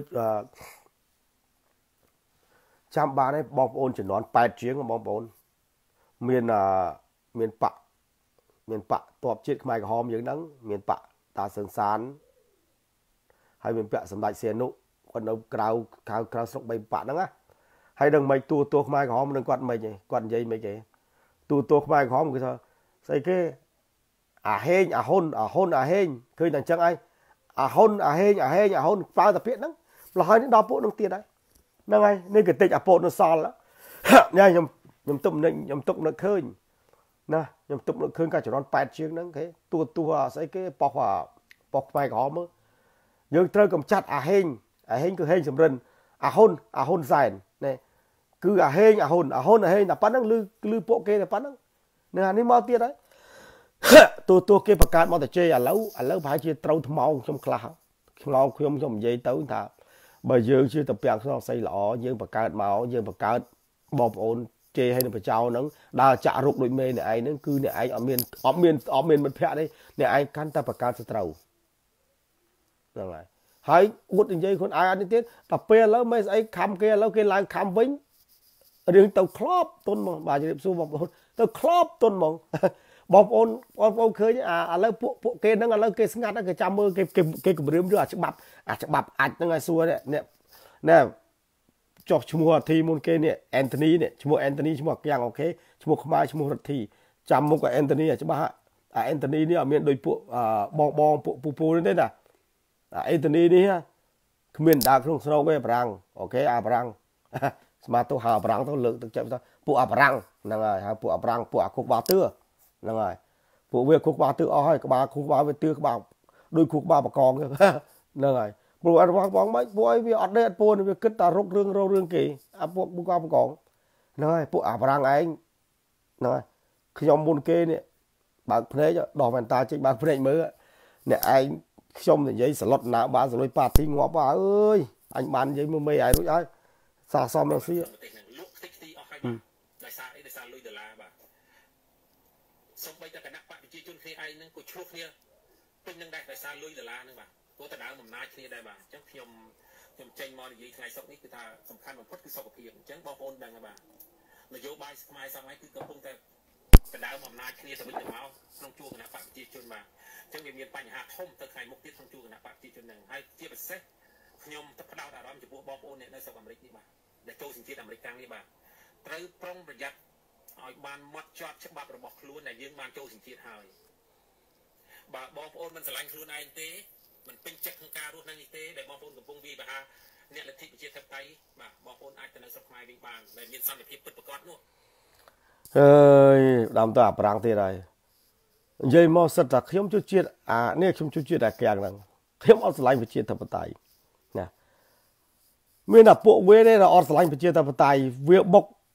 ចាំបានហើយបងប្អូនជំនាន់ប៉ែតជាងបងប្អូនមានមានបៈមានបៈតបជាតិខ្មែរក្រហមយើងហ្នឹងមានបៈតាសឹងសានហើយមានបៈសម្ដេចសៀនុគាត់នៅក្រៅក្រៅក្រៅស្រុកបីបៈហ្នឹងណាហើយនឹងមិនទូទួខ្មែរក្រហមនឹងគាត់មិនទេគាត់និយាយមិនគេទូទួខ្មែរក្រហមគឺថាស្អីគេអាហេងអាហ៊ុនអាហ៊ុនអាហេងឃើញតែអញ្ចឹងឯងអាហ៊ុនអាហេងអាហេងអាហ៊ុនប្រើតែពាក្យហ្នឹងម្ល៉េះហើយនឹងដល់ពួកនឹងទៀតហើយហ្នឹងហើយនេះគឺតិចអាពោតនៅសល់ញ៉ៃខ្ញុំខ្ញុំទុកនឹកខ្ញុំទុកនឹកឃើញណាខ្ញុំទុកនឹកឃើញកាលជំនាន់ប៉ែតជាងហ្នឹងគេទូទួស្អីគេប៉ោះប៉ោះខ្មែរក្រហមមើលយើងត្រូវកំចាត់អាហេងអាហេងគឺហេងសំរិនអាហ៊ុនអាហ៊ុនសែននេះគឺអាហេងអាហ៊ុនអាហ៊ុនអាហេងតែប៉ុណ្្នឹងលឺលឺពួកគេតែប៉ុណ្្នឹងនឹងអានេះមកទៀតហើយទូទួគេបង្កើតមកតែជេរឥឡូវឥឡូវប្រហែលជាត្រូវថ្មោងខ្ញុំខ្លះឆ្ងល់ខ្ញុំខ្ញុំនិយាយទៅថាបើយើងជាតំពាំងក្នុងស្អីល្អយើងបង្កើតមកយើងបង្កើតបងប្អូនជេរឲ្យនឹងបចោហ្នឹងដើរចាក់រុកដូចមេអ្នកឯងហ្នឹងគឺអ្នកឯងអត់មានអត់មានអត់មានមិត្តភក្តិទេអ្នកឯងកាន់តែបង្កើតសត្រូវហ្នឹងហើយហើយអួតនិយាយខ្លួនឯងអត់នេះទៀតដល់ពេលឥឡូវមិនស្អីខំគេឥឡូវគេឡើងខំវិញរឿងទៅក្លប់ទុនហ្មងបាទជម្រាបសួរបងប្អូនទៅក្លប់ទុនហ្មងបងប្អូនបងប្អូនឃើញអាឥឡូវពួកពួកគេហ្នឹងឥឡូវគេស្ងាត់គេចាំមើលគេគេគម្រាមយកអាច្បាប់អាច្បាប់អាចហ្នឹងឲ្យសួរនេះណែចុះឈ្មោះអាធីមុនគេនេះអេនថូនីនេះឈ្មោះអេនថូនីឈ្មោះកៀងអូខេឈ្មោះខ្មែរឈ្មោះរិទ្ធីចាំមុខអាអេនថូនីអាច្បាស់អាអេនថូនីនេះអត់មានដូចពួកបងបងពួកពូពូនេះទេណាអាអេនថូនីនេះគ្មានដើរក្នុងស្នោកទេបារាំងអូខេអាបារាំងស្មាតទៅហៅបារាំងទៅលើកទឹកចិត្តថាពួកអាបារាំងហ្នឹងហើយហៅពួកអាបារាំងពួកអាគុកបាទឿហ្នឹងហើយពួកវាគុកបាទឿអស់ហើយក្បាលគុកបាវាទឿក្បាលដូចគុកបាបកងហ្នឹងហើយព្រោះរបស់បងមិនពួកអីវាអត់ដេកអត់ពួនវាគិតតែរុករឿងរោរឿងគេអាពួកគុកបាបកងហ្នឹងហើយពួកអាបារាំងឯងហ្នឹងហើយខ្ញុំមុនគេនេះបើកភ្នែកដោះវ៉ែនតាចេញបើកភ្នែកមើលអ្នកឯងខ្ញុំនិយាយសឡុតណាបានសលុយប៉ាទីងាប់អើយអញបាននិយាយមើលមេឯងរួចហើយសាសមនឹងស៊ីលក់តិចទីអស់ហើយបាទដោយសារអីដោយសារលុយដុល្លារបាទសូម្បីតែគណៈបកប្រជាជនគ្នាឯងហ្នឹងក៏ឆ្លោះគ្នាពេញនឹងដែរដោយសារលុយដុល្លារហ្នឹងបាទព្រោះតើដើមអំណាចគ្នាដែរបាទអញ្ចឹងខ្ញុំខ្ញុំចេញមកនិយាយថ្ងៃសុកនេះគឺថាសំខាន់បំផុតគឺសុខភាពអញ្ចឹងបងប្អូនដឹងហើយបាទនយោបាយខ្មែរសម័យគឺកំពុងតែដណ្ដើមអំណាចគ្នាទៅវិញទៅមកក្នុងជួរគណៈបកប្រជាជនបាទអញ្ចឹងវាមានបញ្ហាធំទៅថ្ងៃមុខទៀតក្នុងជួរគណៈបកប្រជាជនហ្នឹងហើយជាពិសេសខ្ញុំទៅផ្ដោតអារម្មណ៍ចំពោះបងប្អូនអ្នកនៅស្រុកអាមេរិកនេះបាទដែលចូលសញ្ជាតិអាមេរិកកាំងនេះបាទត្រូវប្រុងប្រយ័ត្នឲ្យបានម៉ត់ចត់ច្បាប់របស់ខ្លួនដែលយើងបានចូលសញ្ជាតិហើយបាទបងប្អូនមិនស្រឡាញ់ខ្លួនឯងទេមិនពេញចិត្តក្នុងការរស់នៅនេះទេដែលបងប្អូនកំពុងវាយប្រហារអ្នកលទ្ធិប្រជាធិបតេយ្យបាទបងប្អូនអាចទៅនៅស្រុកខ្មែរវិញបានដែលមានសន្តិភាពពិតប្រាកដនោះអើយដើមទៅអាប្រាំងទៀតហើយនិយាយមកសិតថាខ្ញុំជួយជាតិអានេះខ្ញុំជួយជាតិអាកៀងហ្នឹងខ្ញុំអត់ស្រឡាញ់ប្រជាធិបតេយ្យណាមានតែពួកវាទេដែលអត់ស្រឡាញ់ប្រជាធិបតេយ្យវាបុក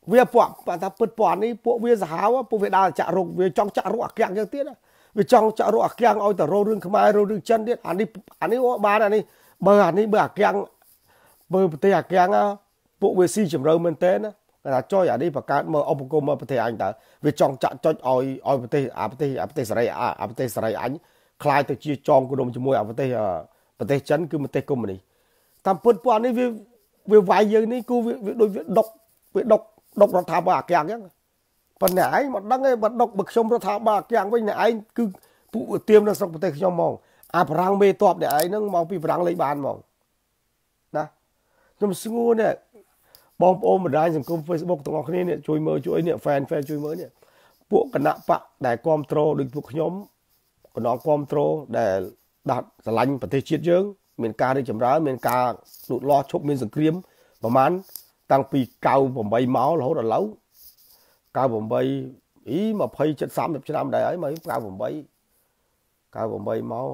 វាពួកថាពិតពណ៌នេះពួកវាសាហាវពួកវាដើរចាក់រុកវាចង់ចាក់រុកអាកាំងយ៉ាងទៀតវាចង់ចាក់រុកអាកាំងឲ្យតែរោរឿងខ្មែររោរឿងចិនទៀតអានេះអានេះបានអានេះបើអានេះបើអាកាំងបើប្រទេសអាកាំងពួកវាស៊ីជម្រៅមែនតើណាថាចុយអានេះបង្កើតមើលឧបគមមកប្រទេសអញតើវាចង់ចាក់ចុចឲ្យឲ្យប្រទេសអាប្រទេសអាប្រទេសសេរីអាប្រទេសសេរីអញខ្លាយទៅជាចងគំនុំជាមួយអាប្រទេសប្រទេសចិនគឺប្រទេសកុម្មុយនីសតាមពិតពួកនេះវាវាវាយយើងនេះគឺវាដូចវាដុកវាដុកដុករដ្ឋាភិបាលអាកាំងអញ្ចឹងប៉ុន្តែឯងមិនដឹងទេបើដុកបើខ្ញុំរដ្ឋាភិបាលអាកាំងវិញអ្នកឯងគឺពួកទៀមនៅស្រុកប្រទេសខ្ញុំហ្មងអាបរាំងមេតបអ្នកឯងហ្នឹងមកពីបរាំងលេខបានហ្មងណាខ្ញុំស្ងួរនេះបងប្អូនបណ្ដាញសង្គម Facebook ទាំងអស់គ្នានេះជួយមើលជួយនេះ fan fan ជួយមើលនេះពួកគណៈបកដែលគ្រប់គ្រងដូចពួកខ្ញុំកណ្ដងគ្រប់គ្រងដែលដាត់ស្រឡាញ់ប្រទេសជាតិយើងមានការរីកចម្រើនមានការលូតលាស់ឈប់មានសង្គ្រាមប្រហែលតាំងពីเก้าสิบแปดមករហូតដល់ឥឡូវเก้าสิบแปดអីยี่สิบ เจ็ด สามสิบឆ្នាំដែរហើយមកเก้าสิบแปด เก้าสิบแปดមក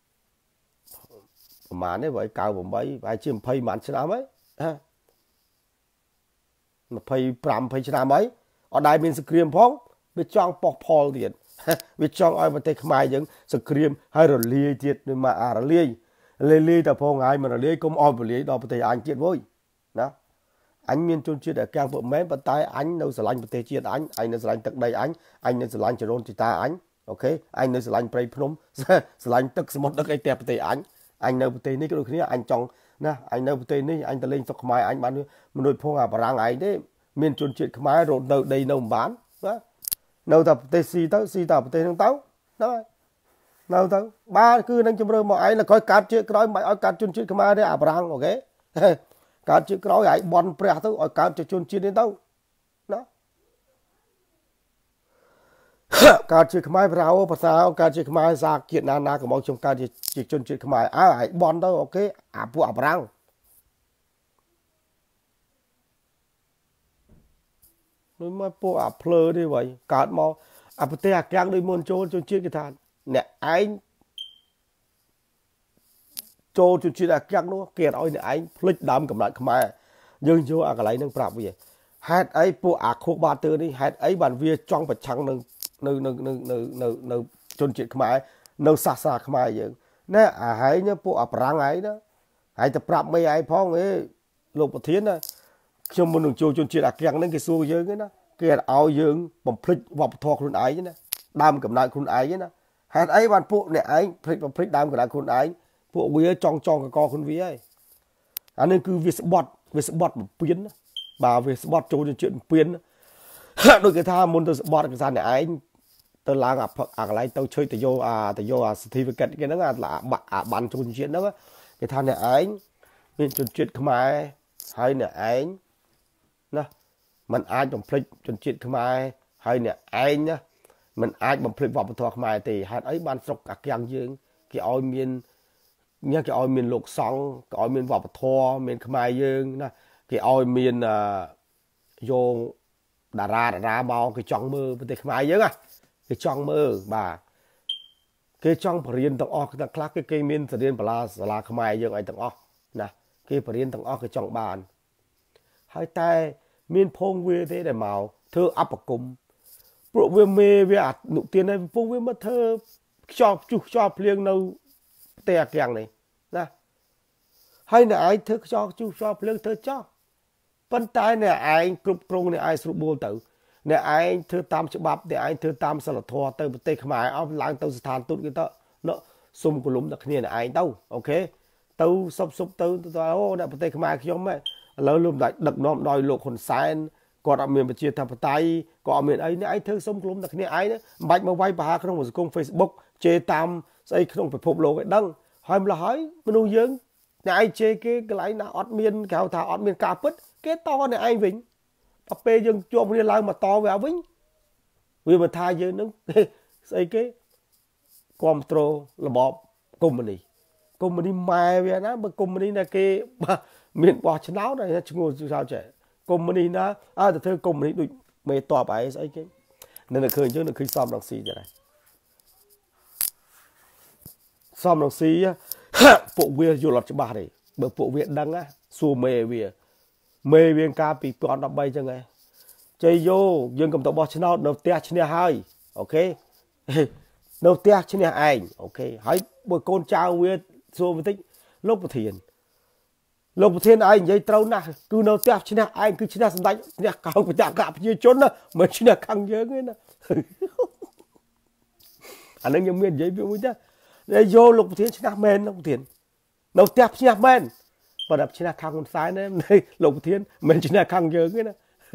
ប្រហែលនេះបើเก้าสิบแปดប្រហែលជាยี่สิบម៉ានឆ្នាំហើយហ៎ยี่สิบห้า ยี่สิบឆ្នាំហើយអត់ដែលមានសង្គ្រាមផងវាចង់ប៉ោះផលទៀតវាចង់ឲ្យប្រទេសខ្មែរយើងសង្គ្រាមហើយរលាយទៀតដូចមកអារលាយលាយលាយតែផងហើយមិនរលាយកុំអោយរលាយដល់ប្រទេសអញទៀតវយណាអញមានជនជាតិអាកាំងពុកមែនប៉ុន្តែអញនៅស្រឡាញ់ប្រទេសជាតិអញអញនៅស្រឡាញ់ទឹកដីអញអញនៅស្រឡាញ់ចរូនជីតាអញអូខេអញនៅស្រឡាញ់ព្រៃភ្នំស្រឡាញ់ទឹកសមុទ្រទឹកអីតែប្រទេសអញអញនៅប្រទេសនេះក៏ដូចគ្នាអញចង់ណាអញនៅប្រទេសនេះអញទៅលេងស្រុកខ្មែរអញបានមនុស្សផងអាបារាំងឯងទេមានជនជាតិខ្មែររត់នៅដីនៅមិនបានណានៅតែប្រទេសស៊ីទៅស៊ីតែប្រទេសហ្នឹងទៅហ្នឹងហើយនៅទៅបានគឺនឹងជំរឿមកឯងក្រោយកាត់ជាតិក្រោយមិនឲ្យកាត់ជនជាតិខ្មែរទេអាបារាំងអូខេកាត់ជាតិក្រោយឲ្យបនព្រះទៅឲ្យកាត់ជាជនជាតិនេះទៅណាកាត់ជាតិខ្មែរប្រៅភាសាកាត់ជាតិខ្មែរសាជាតិណាណាក៏មកខ្ញុំកាត់ជាជនជាតិខ្មែរអើឲ្យបនទៅអូខេអាពួកអាបារាំងដូចមកពួកអាភ្លើនេះវិញកើតមកអាប្រទេសអាកាំងដូចមុនចូលជនជាតិគេថាអ្នកឯងចូលជនជាតិអាកាំងនោះគេឲ្យអ្នកឯងភ្លេចដើមកំណត់ខ្មែរយើងយកអាកន្លែងហ្នឹងប្រាប់វាហេតុអីពួកអាខុសបាទើនេះហេតុអីបានវាចង់ប្រឆាំងនឹងនៅនៅនៅនៅនៅនៅជនជាតិខ្មែរនៅសាសនាខ្មែរយើងណែអាហែងពួកអាប្រាំងឯងណាហើយទៅប្រាប់មេឯងផងអេលោកប្រធានណាខ្ញុំមុននឹងចូលជនជាតិអាកាំងហ្នឹងគេសួរយើងណាគេឲ្យយើងបំភ្លេចវប្បធម៌ខ្លួនឯងណាដើមកំណើតខ្លួនឯងណាហេតុអីបានពួកអ្នកឯងភ្លេចបំភ្លេចដើមកំណើតខ្លួនឯងពួកវាចង់ចង់កកខ្លួនវាហើយអានេះគឺវាស្បត់វាស្បត់បំពេញបាទវាស្បត់ចូលជនជាតិបំពេញដូចគេថាមុនទៅស្បត់គេថាអ្នកឯងទៅឡើងអាអាកន្លែងទៅជួយទៅយកអាទៅយកអា certificate គេហ្នឹងអាអាបានជនជាតិហ្នឹងគេថាអ្នកឯងមានជនជាតិខ្មែរហើយអ្នកឯងណាมันអាចបំភ្លេចជនជាតិខ្មែរហើយអ្នកឯងណាมันអាចបំភ្លេចវប្បធម៌ខ្មែរទេហេតុអីបានស្រុកអាកាំងយើងគេឲ្យមានញ៉ាគេឲ្យមានលោកសង្ឃគេឲ្យមានវប្បធម៌មានខ្មែរយើងណាគេឲ្យមានយកតារាតារាមកគេចង់មើលប្រទេសខ្មែរយើងណាគេចង់មើលបាទគេចង់បរៀនទាំងអស់តែខ្លះគេគេមានសាលាបាឡាសាលាខ្មែរយើងឲ្យទាំងអស់ណាគេបរៀនទាំងអស់គេចង់បានហើយតែមានភងវាទេដែលមកធ្វើអបគមព្រោះវាមេវាអនុទានឲ្យពងវាមកធ្វើខ្ចប់ជុះខ្ចប់ភ្លៀងនៅប្រទេសអាកាំងនេះណាហើយអ្នកឯងធ្វើខ្ចប់ជុះខ្ចប់ភ្លៀងធ្វើចោះប៉ុន្តែអ្នកឯងគ្រប់គ្រងអ្នកឯងស្រួលបួលទៅអ្នកឯងធ្វើតាមច្បាប់អ្នកឯងធ្វើតាមសិលធម៌ទៅប្រទេសខ្មែរអស់ឡើងទៅស្ថានទូតគេទៅសុំកលុំតែគ្នាអ្នកឯងទៅអូខេទៅសុបសុបទៅអូអ្នកប្រទេសខ្មែរខ្ញុំហ៎ឥឡូវលោកដឹកនាំដោយលោកហ៊ុនសែនគាត់អត់មានប្រជាធិបតេយ្យក៏អត់មានអីនេះឯងធ្វើសុំក្លុំតែគ្នាឯងមិនបាច់មកវាយប្រហារក្នុងសង្គម Facebook ជេរតាមស្អីក្នុងពិភពលោកឲ្យដឹងហើយម្ល៉េះហើយមនុស្សយើងអ្នកឯងជេរគេកន្លែងណាអត់មានគេហៅថាអត់មានការពិតគេតអ្នកឯងវិញដល់ពេលយើងជួបគ្នាឡើងមកតវាវិញវាមកថាយើងនឹងស្អីគេគ្រប់គ្រងរបបកុម្មុយនីសកុម្មុយនីសម៉ែវាណាបើកុម្មុយនីសណាគេមានបោះឆ្នោតហើយឈ្មោះចោលចេះកុម្មុយនីសណាអើទៅធ្វើកុម្មុយនីសដូចមេតបឯងស្អីគេនៅនៅឃើញយើងនៅឃើញសំរងស៊ីទៀតហើយសំរងស៊ីពួកវាយល់អត់ច្បាស់ទេបើពួកវាដឹងណាសួរមេវាមេវាកាលពីពីអត់ដប់បីចឹងឯង chơi vô dương cầm tàu bò chân nào nấu tia chân hai ok nấu tia chân anh ok hãy bồi con trao với xô với tích lúc một thiền lúc một thiên anh dây trâu nè cứ nấu tia chân anh cứ chân sắm đánh nè không phải chạm gặp như trốn đó mà chân căng nhớ cái nè anh đang nhầm miền giấy biểu chứ đây vô lúc một thiên chân men lúc một thiên nấu tia chân men và đập chân căng con sai này lúc một thiên mình chân căng nhớ cái nè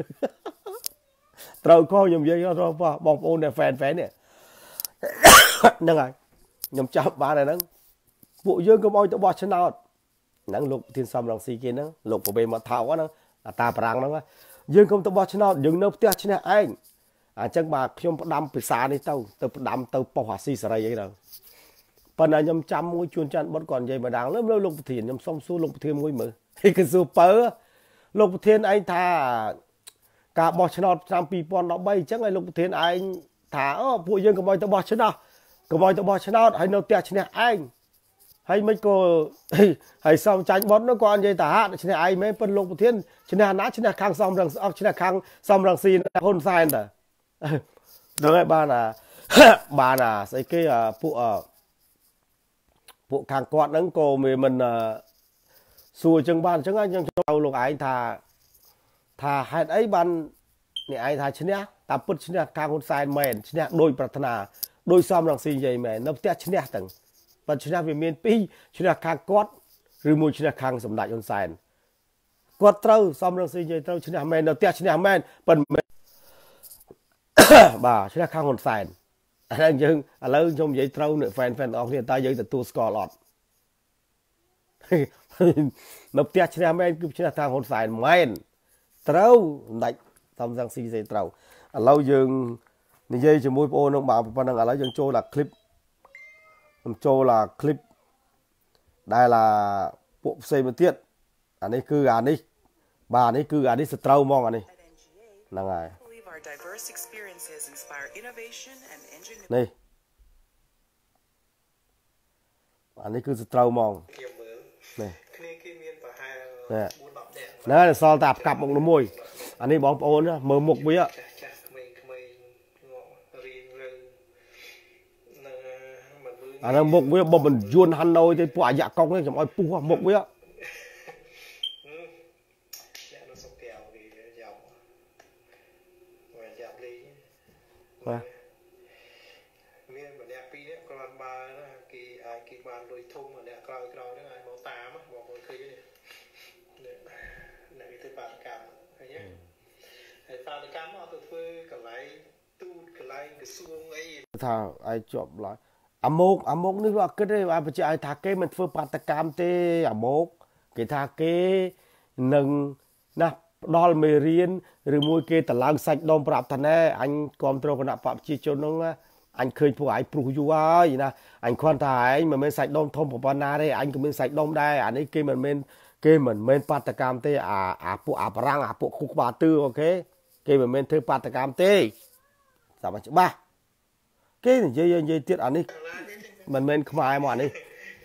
trâu co nhầm dây rồi bong ôn này phèn phèn nè nâng ai nhầm chạm ba này nâng vụ dương có bao nhiêu bò chân nào nâng lục thiên xăm lòng xì kia nâng lục của bên mà thảo quá nâng à ta prang nâng dương không tao bò chân nào dương nấu tia chân anh à chân bà nhom đâm bị xa đi tao tao đâm tao bỏ hỏa xì sợi vậy đâu phần này nhầm chăm ngôi chuồn chân vẫn còn vậy mà đáng lắm lục thiên nhầm xong xu lục thiên ngôi mở thì cái super lục thiên anh thà cả bò chân nào trăm pi pon nó bay chắc ngày lục thiên anh thả ơ vụ dương có bao nhiêu bò chân nào có bao nhiêu bò chân nào hay nấu tia chân anh hay mấy cô hay xong tránh bón nó còn dây tả hát trên này ai mấy phân lục thiên trên này nát trên này khang xong rằng trên này khang xong rằng xin hôn sai nè rồi ba là ba là cái cái phụ phụ khang quạt nắng cô mình mình xua chân ban chân anh chân châu lục ai thà thà hai ấy ban này ai thà trên này tập bút trên này khang hôn sai mền trên này đôi pratana đôi xong rằng xin vậy mẹ nó tét trên này tầng và chúng ta về miền pi chúng ta khang quát rồi mua chúng ta khang sầm đại on sàn quát trâu xong rồi xây dựng trâu chúng ta men đầu tiên chúng ta men phần bà chúng ta khang on sàn anh dưng à lớn trong giấy trâu nữa fan fan ông hiện tại giấy từ tu score lọt đầu tiên chúng ta men cứ chúng ta khang on sàn men trâu đại xong rằng xây dựng trâu à lâu dưng như vậy chỉ môi ô nó bảo phần năng à lấy dưng cho là clip cho là clip đây là bộ xây một tiết anh ấy cứ gà đi bà ấy cứ gà đi sờ trâu mong anh ấy là ngài này anh ấy cứ sờ trâu mong này nè nó là so tạp cặp một nó môi anh ấy bóng ôn á mở mục với ạ à nó mục với bom mình yuan han đâu thì quả dạ công ấy chồng ơi pu mục với á thà ai chọn lại à mốc à mốc nước cái đấy à bây giờ ai thà cái mình phơi bát cam tê à mốc cái thà cái nâng nè đo mê riêng rồi mua cái tờ lang sạch đom bạp thằng này anh còn trâu con nạp bạp chi cho nó anh khơi phụ ai pru du ai nè anh khoan thải mà mình sạch đom thom của bạn na đây anh cũng mình sạch đom đây anh ấy kia mình mình kia mình mình bát cam tê à à phụ à rang à phụ khúc bà tư ok kia mình mình thưa bát cam tê sao mà chữ ba cái này dây dây tiết anh đi mình mình không ai mà anh đi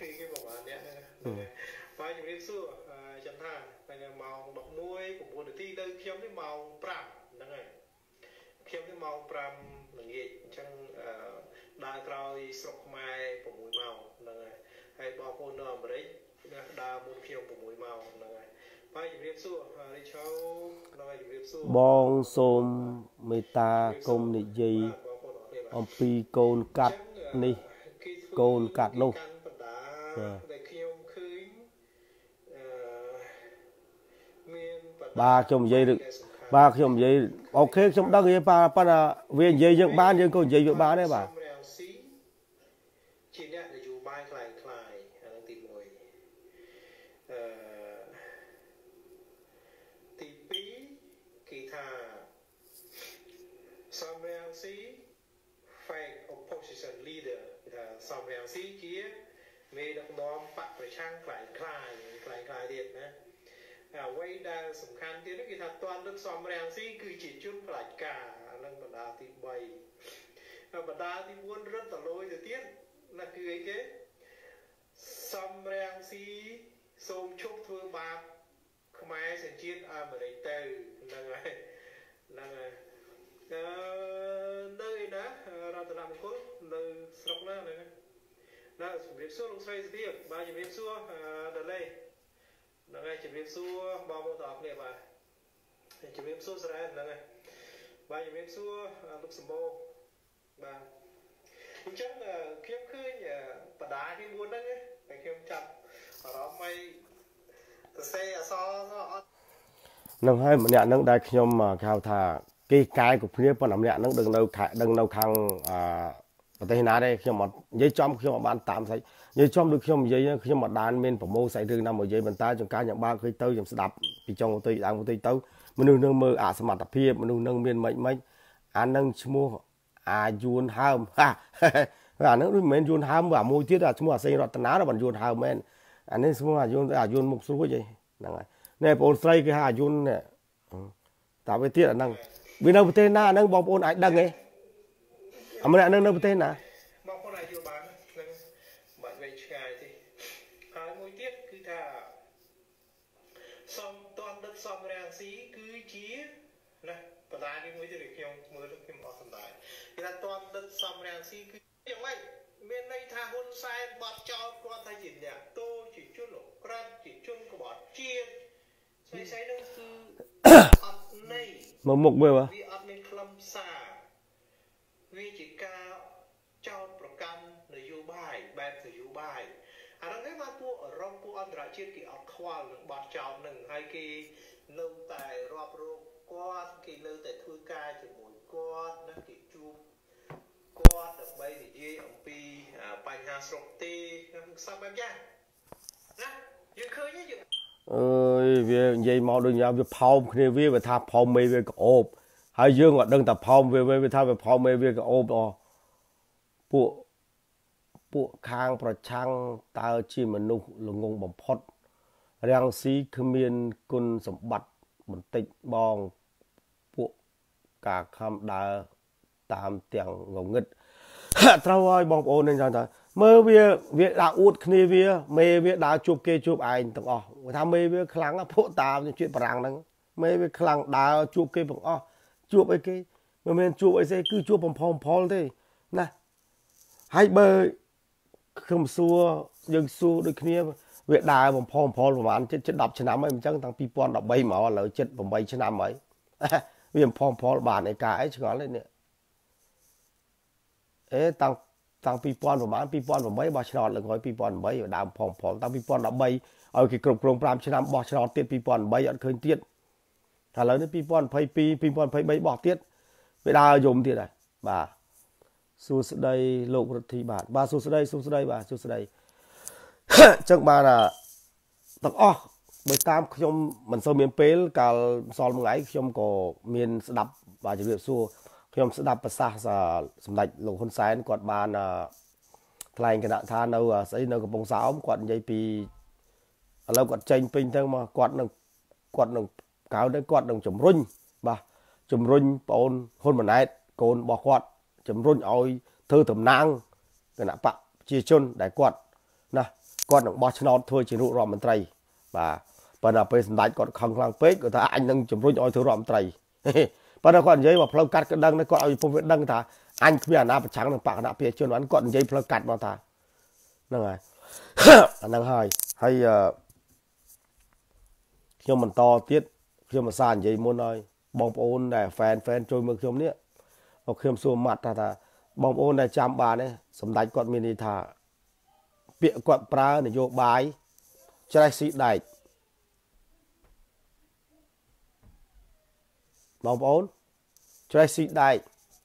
bong xôm meta công này gì ông pi côn cắt đi côn cắt luôn ba chồng dây được ba chồng dây ok trong đó cái ba ba là viên dây dựng ba nhưng còn dây với ba đấy bà xong rồi xí kia mê đọc đóm bạc phải trang lại khai lại khai điện nè à quay đa sủng khăn tiếng nó kỳ thật toàn được xong rồi xí cứ chỉ chút lại cả lần mà đá thì bày mà đá thì buôn rất là lôi từ tiết là cứ ấy cái xong rồi xí xôm chúc thương bạc không ai sẽ chiến à mà đấy từ là ngày là nơi đã ra từ làm khối nơi sọc na này là việc xua lục xoay tiền bao nhiêu việc xua đợt đây là ngay chỉ việc xua bao mô tả này mà chỉ việc xua sẽ là ngay bao nhiêu việc xua lục sầm bô và chắc là kiếm khơi nhà bà đá cái buôn đó nhé phải kiếm chặt ở đó mày xe so nâng hai một nhẹ nâng đại nhom mà khao thà cái cái của phía bọn nằm nhẹ nâng đừng đâu khả đừng đâu khang à và tây ná đây khi mà giấy chom khi mà bán tạm thấy giấy chom được khi mà giấy khi mà đàn men phẩm mô xảy ra năm ở giấy bàn tay trong cá nhận ba khi tơi trong đập vì trong tây đang tây tấu mình nâng mơ à sầm mặt tập phía mình nâng miền mấy mấy à nâng mua à yuan ham ha và nó men yuan ham và môi tiết là chúng ta xây rọt ná là bằng yuan ham men anh ấy chúng ta yuan à yuan một số cái gì này bọn xây cái hà yuan này tạo cái tiết là năng vì đâu tên na năng bom ôn ai đăng ấy à mà năng đâu tên na bom ôn ai chưa bán bạn về ngày thì hai môi tiết cứ thà xong toàn đất xong ràng xí cứ chia này và ta đi mới được không mới được không ở đại thì là toàn đất xong ràng xí cứ như vậy bên đây thà hôn sai bọt cho con thay gì nhỉ tôi chỉ chun lỗ ran chỉ chun của bọt chia xây xây đâu cứ này một mục bơ mà vì ở bên khâm xa vì chỉ ca cho program để vô bài bài để vô bài à đó cái màពួករងពួកអន្តរជាតិគេអត់ខ្វល់នឹងបទចោលនឹងហើយគេនៅតែរាប់រងគាត់គេនៅតែធ្វើការជាមួយគាត់ណាគេជួបគាត់ដើម្បីនិយាយអំពីបញ្ហាស្រុកទេសពបែបយ៉ាងណាយើងឃើញយើង ơi về vậy mau đừng nhau về phong kia về về tháp phong mê về cái ốp hai dương gọi đừng tập phong về về về tháp về phong mê về cái ốp đó bộ bộ khangประชังตาชีมนุษย์ลงงบ่พอดรังสีคือมีนคุณสมบัติมันติดบองพวกกาคำดาตามเตียงงงึดเท่าไรบองโอนนี่จังจังเมื่อเวียเวียดาอุดคณีเวียเมเวียดาจูบเกจูบไอ้ต่างอ๋อทำเมเวียคลังอ่ะพวกตามในชีวิตปรางนั้นเมเวียคลังดาจูบเกต่างอ๋อจูบไอ้เกเมื่อเมนจูบไอ้เซ่คือจูบพอมพอลได้นะให้เบอร์คำซัวยังซัวโดยคณีเวียดาพอมพอลประมาณจะจะดับชนะไหมมันจังตั้งปีปอนดับใบหมอเลยเจ็ดผมใบชนะไหมเวียนพอมพอลบานไอ้กาไอ้ช่างเลยเนี่ยเอ๊ะตั้งตั้งปีปอนประมาณปีปอนผมไม่บอชนอตเลยคอยปีปอนไม่ดามพองพองตั้งปีปอนดับใบเอากี่กลุ่มกลุ่มปรามชนะบอชนอตเตี้ยปีปอนใบอันเคยเตี้ยถ้าเราเนี่ยปีปอนไพ่ปีปีปอนไพ่ใบบอกเตี้ยเวลาโยมเตี้ยไหนบ่าสู้สดายโลกรถีบาทบ่าสู้สดายสู้สดายบ่าสู้สดายจังบ่าน่ะตักอ้อไปตามขยมมันโซเมียนเปลการสอนมึงไงขยมก็เมียนสดับบ่าจะเรียกสู้ขยมสดับภาษาสำนักหลวงคนสายกอดบานทลายกระดาษทานเอาใส่เนื้อกระปงสาวกอดใหญ่ปีเรากอดเจนปิงทั้งมากอดหนึ่งกอดหนึ่งกาวได้กอดหนึ่งจุ่มรุ่นบ่าจุ่มรุ่นปนคนเหมือนไหนโกนบอกกอดจุ่มรุ่นเอาเธอถึงนางกระดาษปะจีชนได้กอดนะกอดหนึ่งบอชนอตถ้วยจีรุรอมันไตรบ่าปนเอาไปสำนักกอดคังคลังเป๊กก็ถ้าอันนึงจุ่มรุ่นเอาเธอรอมันไตรปนเอากอดใหญ่ว่าพลังกัดกระดังนะกอดเอาพวกเวดังถ้าอันคืออย่างน้าประชังหนึ่งปากน้าเพียจนวันก่อนยัยพลกัดมาตานั่งไง นั่งให้ให้เขี่ยมันต่อเตี้ยเขี่ยมันสานยัยมุนเลยบองโอนได้แฟนแฟนโจยเมืองเขี่ยมเนี้ยเอาเขี่ยมสูมัดตาตาบองโอนได้จำบาเนี่ยสมได้ก่อนมีนิทาเปียก่อนปลาเนี่ยโยบายจะได้สีได้บองโอนจะได้สีได้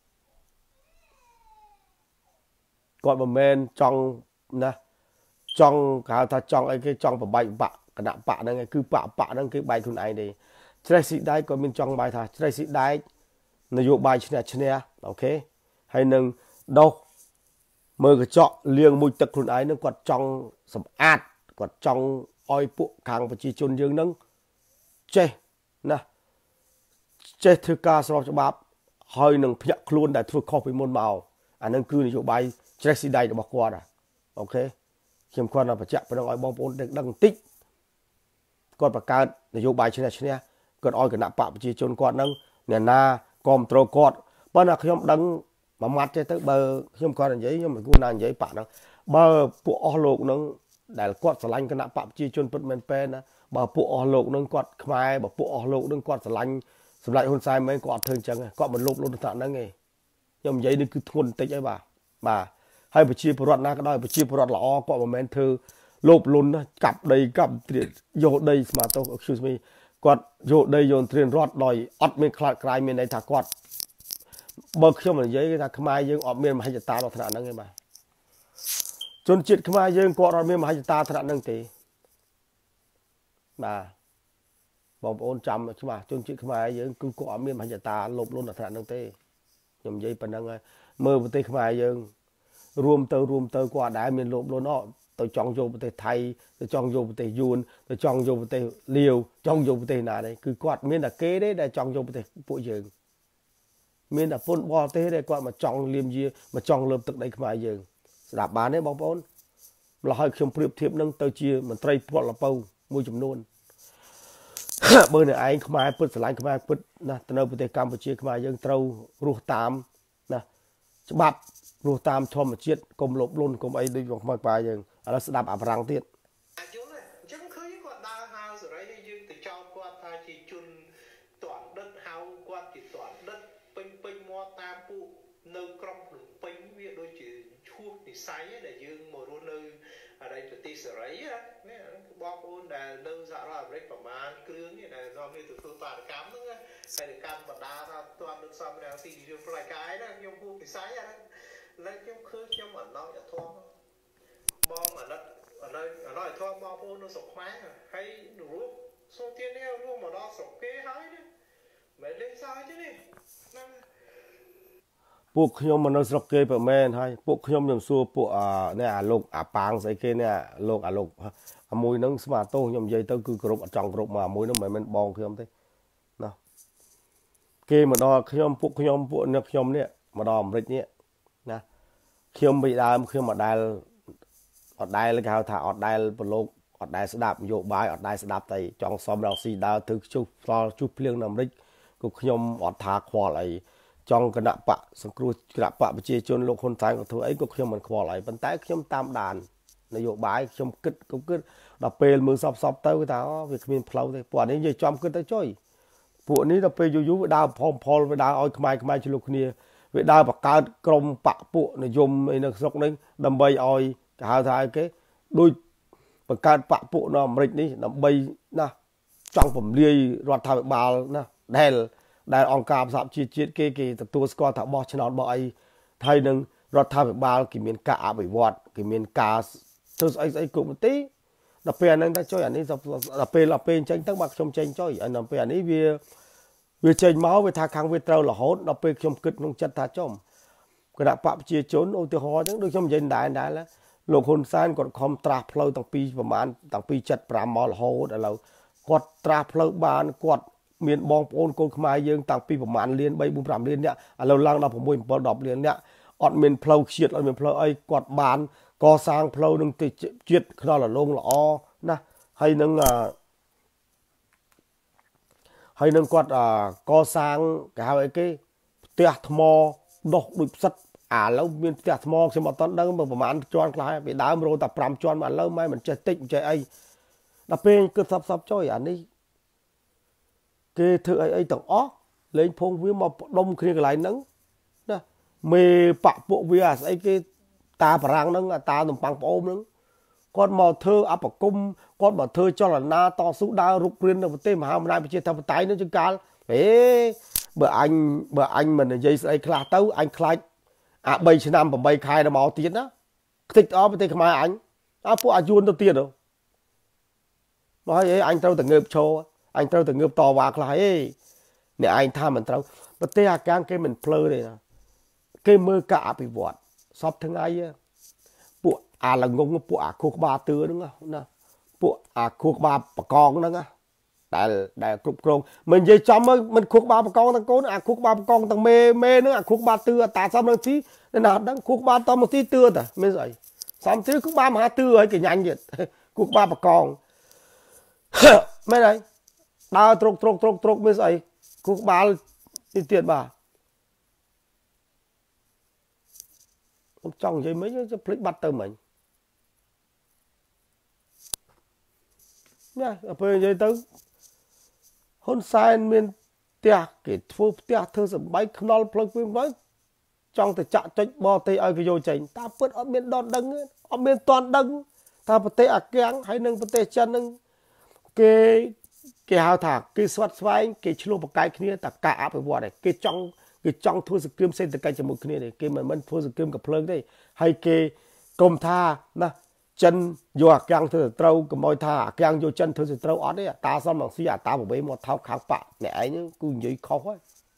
ก่อนบำเพ็ญจองนะจองข่าวถ้าจองไอ้cáiจองแบบใบปะกระดาษปะนั่นไงคือปะปะนั่นคือใบคุณไอ้ดีจะได้สิได้ก่อนมีจองใบท่าจะได้สิได้นโยบายชนะชนะโอเคให้หนึ่งดอกมือกระเจาะเลี้ยงมุ้ยตะคุณไอ้นั่นกอดจองสมอาดกอดจองอ้อยปุกางประชีชนยืนนั่งเจนะเจถือกาสอบฉบับให้หนึ่งพยักคลุนได้ทุกข้อไปมนเมาอันนั้นคือนโยบายจะได้สิได้บอกว่าอ่ะโอเคเข้มข้นเราประจักษ์ไปต้องอ้อยบองปนดังติ๊กก่อนประกาศนโยบายชนะชนะก่อนอ้อยกับหน้าปะประชีชนก่อนนั้นអ្នកណាគាំទ្រគាត់ប៉ុន្តែខ្ញុំដឹងមួយម៉ាត់ទេទៅបើខ្ញុំគាត់និយាយខ្ញុំមិនគួរណានិយាយបាក់ហ្នឹងបើពួកអស់លោកហ្នឹងដែលគាត់ស្រឡាញ់គណៈបកប្រជាជនពិតមែនពេនណាបើពួកអស់លោកហ្នឹងគាត់ខ្មែរបើពួកអស់លោកហ្នឹងគាត់ស្រឡាញ់សម្ដេចហ៊ុនសែនមែនគាត់អត់ធ្វើអញ្ចឹងគាត់មិនលោភលន់ថ្នាក់ហ្នឹងទេខ្ញុំនិយាយនេះគឺធ្ងន់បន្តិចហើយបាទបាទហើយប្រជាពលរដ្ឋណាក៏ដោយប្រជាពលរដ្ឋល្អគាត់មិនមែនធ្វើលោភលន់ណាកាប់ដីកាប់ត្រៀតយកដីស្មាតោ excuse me គាត់យកដីយកត្រៀនរត់ដោយអត់មានខ្លាចក្រែងមានន័យថាគាត់បើខ្ញុំនិយាយថាខ្មែរយើងអត់មានមហិច្ឆតាដល់ថ្នាក់ហ្នឹងទេបាទជនជាតិខ្មែរយើងគាត់អត់មានមហិច្ឆតាថ្នាក់ហ្នឹងទេបាទបងប្អូនចាំច្បាស់ជនជាតិខ្មែរយើងគឺគាត់អត់មានមហិច្ឆតាលោភលន់ដល់ថ្នាក់ហ្នឹងទេខ្ញុំនិយាយប៉ុណ្្នឹងហើយមើលប្រទេសខ្មែរយើងរួមទៅរួមទៅគាត់ដែរមានលោភលន់អត់ទៅចង់យកប្រទេសថៃទៅចង់យកប្រទេសយួនទៅចង់យកប្រទេសលាវចង់យកប្រទេសណានេះគឺគាត់មានតែគេទេដែលចង់យកប្រទេសពួកយើងមានតែពុនបរទេសទេគាត់មកចង់លៀមយាមកចង់លើបទឹកដីខ្មែរយើងស្ដាប់បានទេបងប្អូនម្ល៉េះឲ្យខ្ញុំប្រៀបធៀបនឹងទៅជាមន្ត្រីពលលពៅមួយចំនួនបើនៅឯងខ្មែរពិតស្រឡាញ់ខ្មែរពិតណាទៅនៅប្រទេសកម្ពុជាខ្មែរយើងត្រូវរស់តាមណាច្បាប់រស់តាមធម្មជាតិកុំលោភលន់កុំអីដូចរបស់ខ្មែរខ្មែរយើងឥឡូវស្ដាប់អាប្រាំងទៀតយល់ទេអញ្ចឹងឃើញគាត់ដើរហៅសេរីយើងទៅចោទគាត់ថាជាជនតក់ដិតហៅគាត់ជាតក់ដិតពេញពេញមាត់តាមពួកនៅក្រុងភ្នំពេញវាដូចជាឈួសនិស័យដែលយើងមករស់នៅអរិយប្រទេសសេរីណាបងប្អូនដែលនៅសហរដ្ឋអាមេរិកប្រមាណគ្រឿងនេះដែលនាំគ្នាទៅធ្វើបាតកម្មហ្នឹងហើយកម្មបណ្ដាថាទាន់នឹងសំរាំងទីនិយមផ្លាយកាយណាខ្ញុំពុះពិស័យហ្នឹងឡើយខ្ញុំឃើញខ្ញុំអត់ណោចអធមបងអាណិតអាណិតអាណិតអធមបងប្អូននៅស្រុកខ្មែរហើយរូបសូមទាននេះរួមមកដល់ស្រុកគេហើយណាមិនលេងសើចទេនេះណាពួកខ្ញុំមកនៅស្រុកគេប្រមែនហើយពួកខ្ញុំខ្ញុំសួរពួកអានេះអាលោកអាប៉ាងស្អីគេនេះលោកអាលោកអាមួយហ្នឹងស្មាតោខ្ញុំនិយាយទៅគឺគ្រប់អត់ចង់គ្រប់មកអាមួយហ្នឹងមិនមែនបងខ្ញុំទេណាគេមកដល់ខ្ញុំពួកខ្ញុំពួកអ្នកខ្ញុំនេះមកដល់អាមេរិកនេះណាខ្ញុំពីដើមខ្ញុំអត់ដែលអត់ដែលគេហៅថាអត់ដែលប្រឡូកអត់ដែលស្ដាប់នយោបាយអត់ដែលស្ដាប់តែចង់សំរងស៊ីដើរទៅជុះផ្លជុះភ្លៀងនៅអាមេរិកក៏ខ្ញុំអត់ថាខ្វល់អីចង់គណៈបកសង្គ្រោះគណៈបកប្រជាជនលោកហ៊ុនសែនក៏ធ្វើអីក៏ខ្ញុំមិនខ្វល់អីប៉ុន្តែខ្ញុំតាមដាននយោបាយខ្ញុំគិតក៏គិតដល់ពេលមើលសពសពទៅគេថាអូវាគ្មានផ្លូវទេពួកនេះនិយាយចំគិតទៅចុយពួកនេះដល់ពេលយូរយូរវាដើរផលផលវាដើរឲ្យខ្មែរខ្មែរជាលោកគ្នាវាដើរបង្កើតក្រុមបកពួកនិយមអីនៅស្រុកនេះដើម្បីឲ្យគេហៅថាអីគេដូចបង្កើតបកពួកនៅអាមេរិកនេះដើម្បីណាចង់ពំលាយរដ្ឋាភិបាលណាដែលដែលអង្គការសហជីវជាតិគេគេទទួលស្គាល់ថាបោះឆ្នោតបោះអីហើយនឹងរដ្ឋាភិបាលគេមានការអភិវឌ្ឍគេមានការធ្វើស្អីស្អីគ្រប់មន្ទីរដល់ពេលអាហ្នឹងតែចុយអានេះដល់ពេលដល់ពេលអញ្ចឹងទៅបាទខ្ញុំចេញចុយហើយដល់ពេលអានេះវាវាចេញមកវាថាខាងវាត្រូវរហូតដល់ពេលខ្ញុំគិតក្នុងចិត្តថាចំគណៈបកប្រជាជនឧទាហរណ៍អញ្ចឹងដូចខ្ញុំនិយាយដែរដែរលោកហ៊ុនសែនគាត់ខំត្រាស់ផ្លូវតាំងពីប្រហែលតាំងពីเจ็ด 5មករហូតឥឡូវគាត់ត្រាស់ផ្លូវបានគាត់មានបងប្អូនកូនខ្មែរយើងតាំងពីប្រហែលលាន 3 4 5លានអ្នកឥឡូវឡើងដល់ 6 7 10លានអ្នកអត់មានផ្លូវជាតិអត់មានផ្លូវអីគាត់បានកសាងផ្លូវនឹងទៅជាតិខ្នល់រលោងល្អណាហើយនឹងហើយនឹងគាត់កសាងគេហៅអីគេផ្ទះថ្មដុះដូចផ្សិតឥឡូវមានផ្ទះថ្មខ្ញុំអត់ទាន់ដឹងប្រហែលជាន់ខ្លះពីដើមរោតែ5ជាន់មកឥឡូវម៉ែមិនចេះតិចមិនចេះអីដល់ពេលគិតសັບសັບចុយអានេះគេធ្វើអីអីទាំងអស់លេងភងវាមកដុំគ្នាកន្លែងហ្នឹងណាមេបពពួកវាស្អីគេតាបារាំងហ្នឹងតាតំប៉ាំងប្អូនហ្នឹងគាត់មកធ្វើអបគុំគាត់មកធ្វើចលនាតស៊ូដើររុកព្រាននៅប្រទេសមហាអំណាចប្រជាធិបតេយ្យនោះជាកាលហេបើអញបើអញមិននិយាយស្អីខ្លះទៅអញខ្លាចអា3ឆ្នាំ8ខែដល់មកទៀតណាខ្ទេចអស់ប្រទេសខ្មែរអញអាពួកអាយួនទៅទៀតហ៎មកហើយអញត្រូវតែងើបឈរអញត្រូវតែងើបតវ៉ាខ្លះហេអ្នកឯងថាមិនត្រូវប្រទេសអាកាំងគេមិនភ្លើទេណាគេមើលការអភិវឌ្ឍសពថ្ងៃពួកអាល្ងងពួកអាខួរក្បាលទឿហ្នឹងណាពួកអាខួរក្បាលបកងហ្នឹងណាដែលដែលគ្រប់គ្រងមិននិយាយចំមកមិនខួរក្បាលបកងទាំងកូនអាខួរក្បាលបកងទាំងមេមេហ្នឹងអាខួរក្បាលទឿតាសំនឹងទីណាដឹងខួរក្បាលតមកទីទឿតាមានស្អីសំទីខួរក្បាលមហាទឿហើយកញ្ញាញ់ទៀតខួរក្បាលបកងមែនហើយដើរត្រុកត្រុកត្រុកត្រុកមានស្អីខួរក្បាល đi tiền bà trong vậy mấy cái plek bắt tơ mình nha ở bên vậy tới hôn sai miền tia cái phố tia thơ sầm bay knol plek với nói trong từ chợ trách bò tây ai cái vô chảnh ta bớt ở miền đòn đằng ở miền toàn đằng ta bớt tây à keng hay nâng bớt tây chân nâng cái cái hào thả cái xoát xoay cái chlo một cái kia ta cả áp ở bò này cái trong cái trong thua sự kiếm xây từ cái chấm một kia này cái mà mình thua sự kiếmกับเพลิงđây hay cái công tha na chân vô keng thưa trâu cái môi tha keng vô chân thưa sự trâu ở đấy ta xong bằng xí à ta một bấy một thao kháng bạ nè ấy nhá cứ vậy khó quá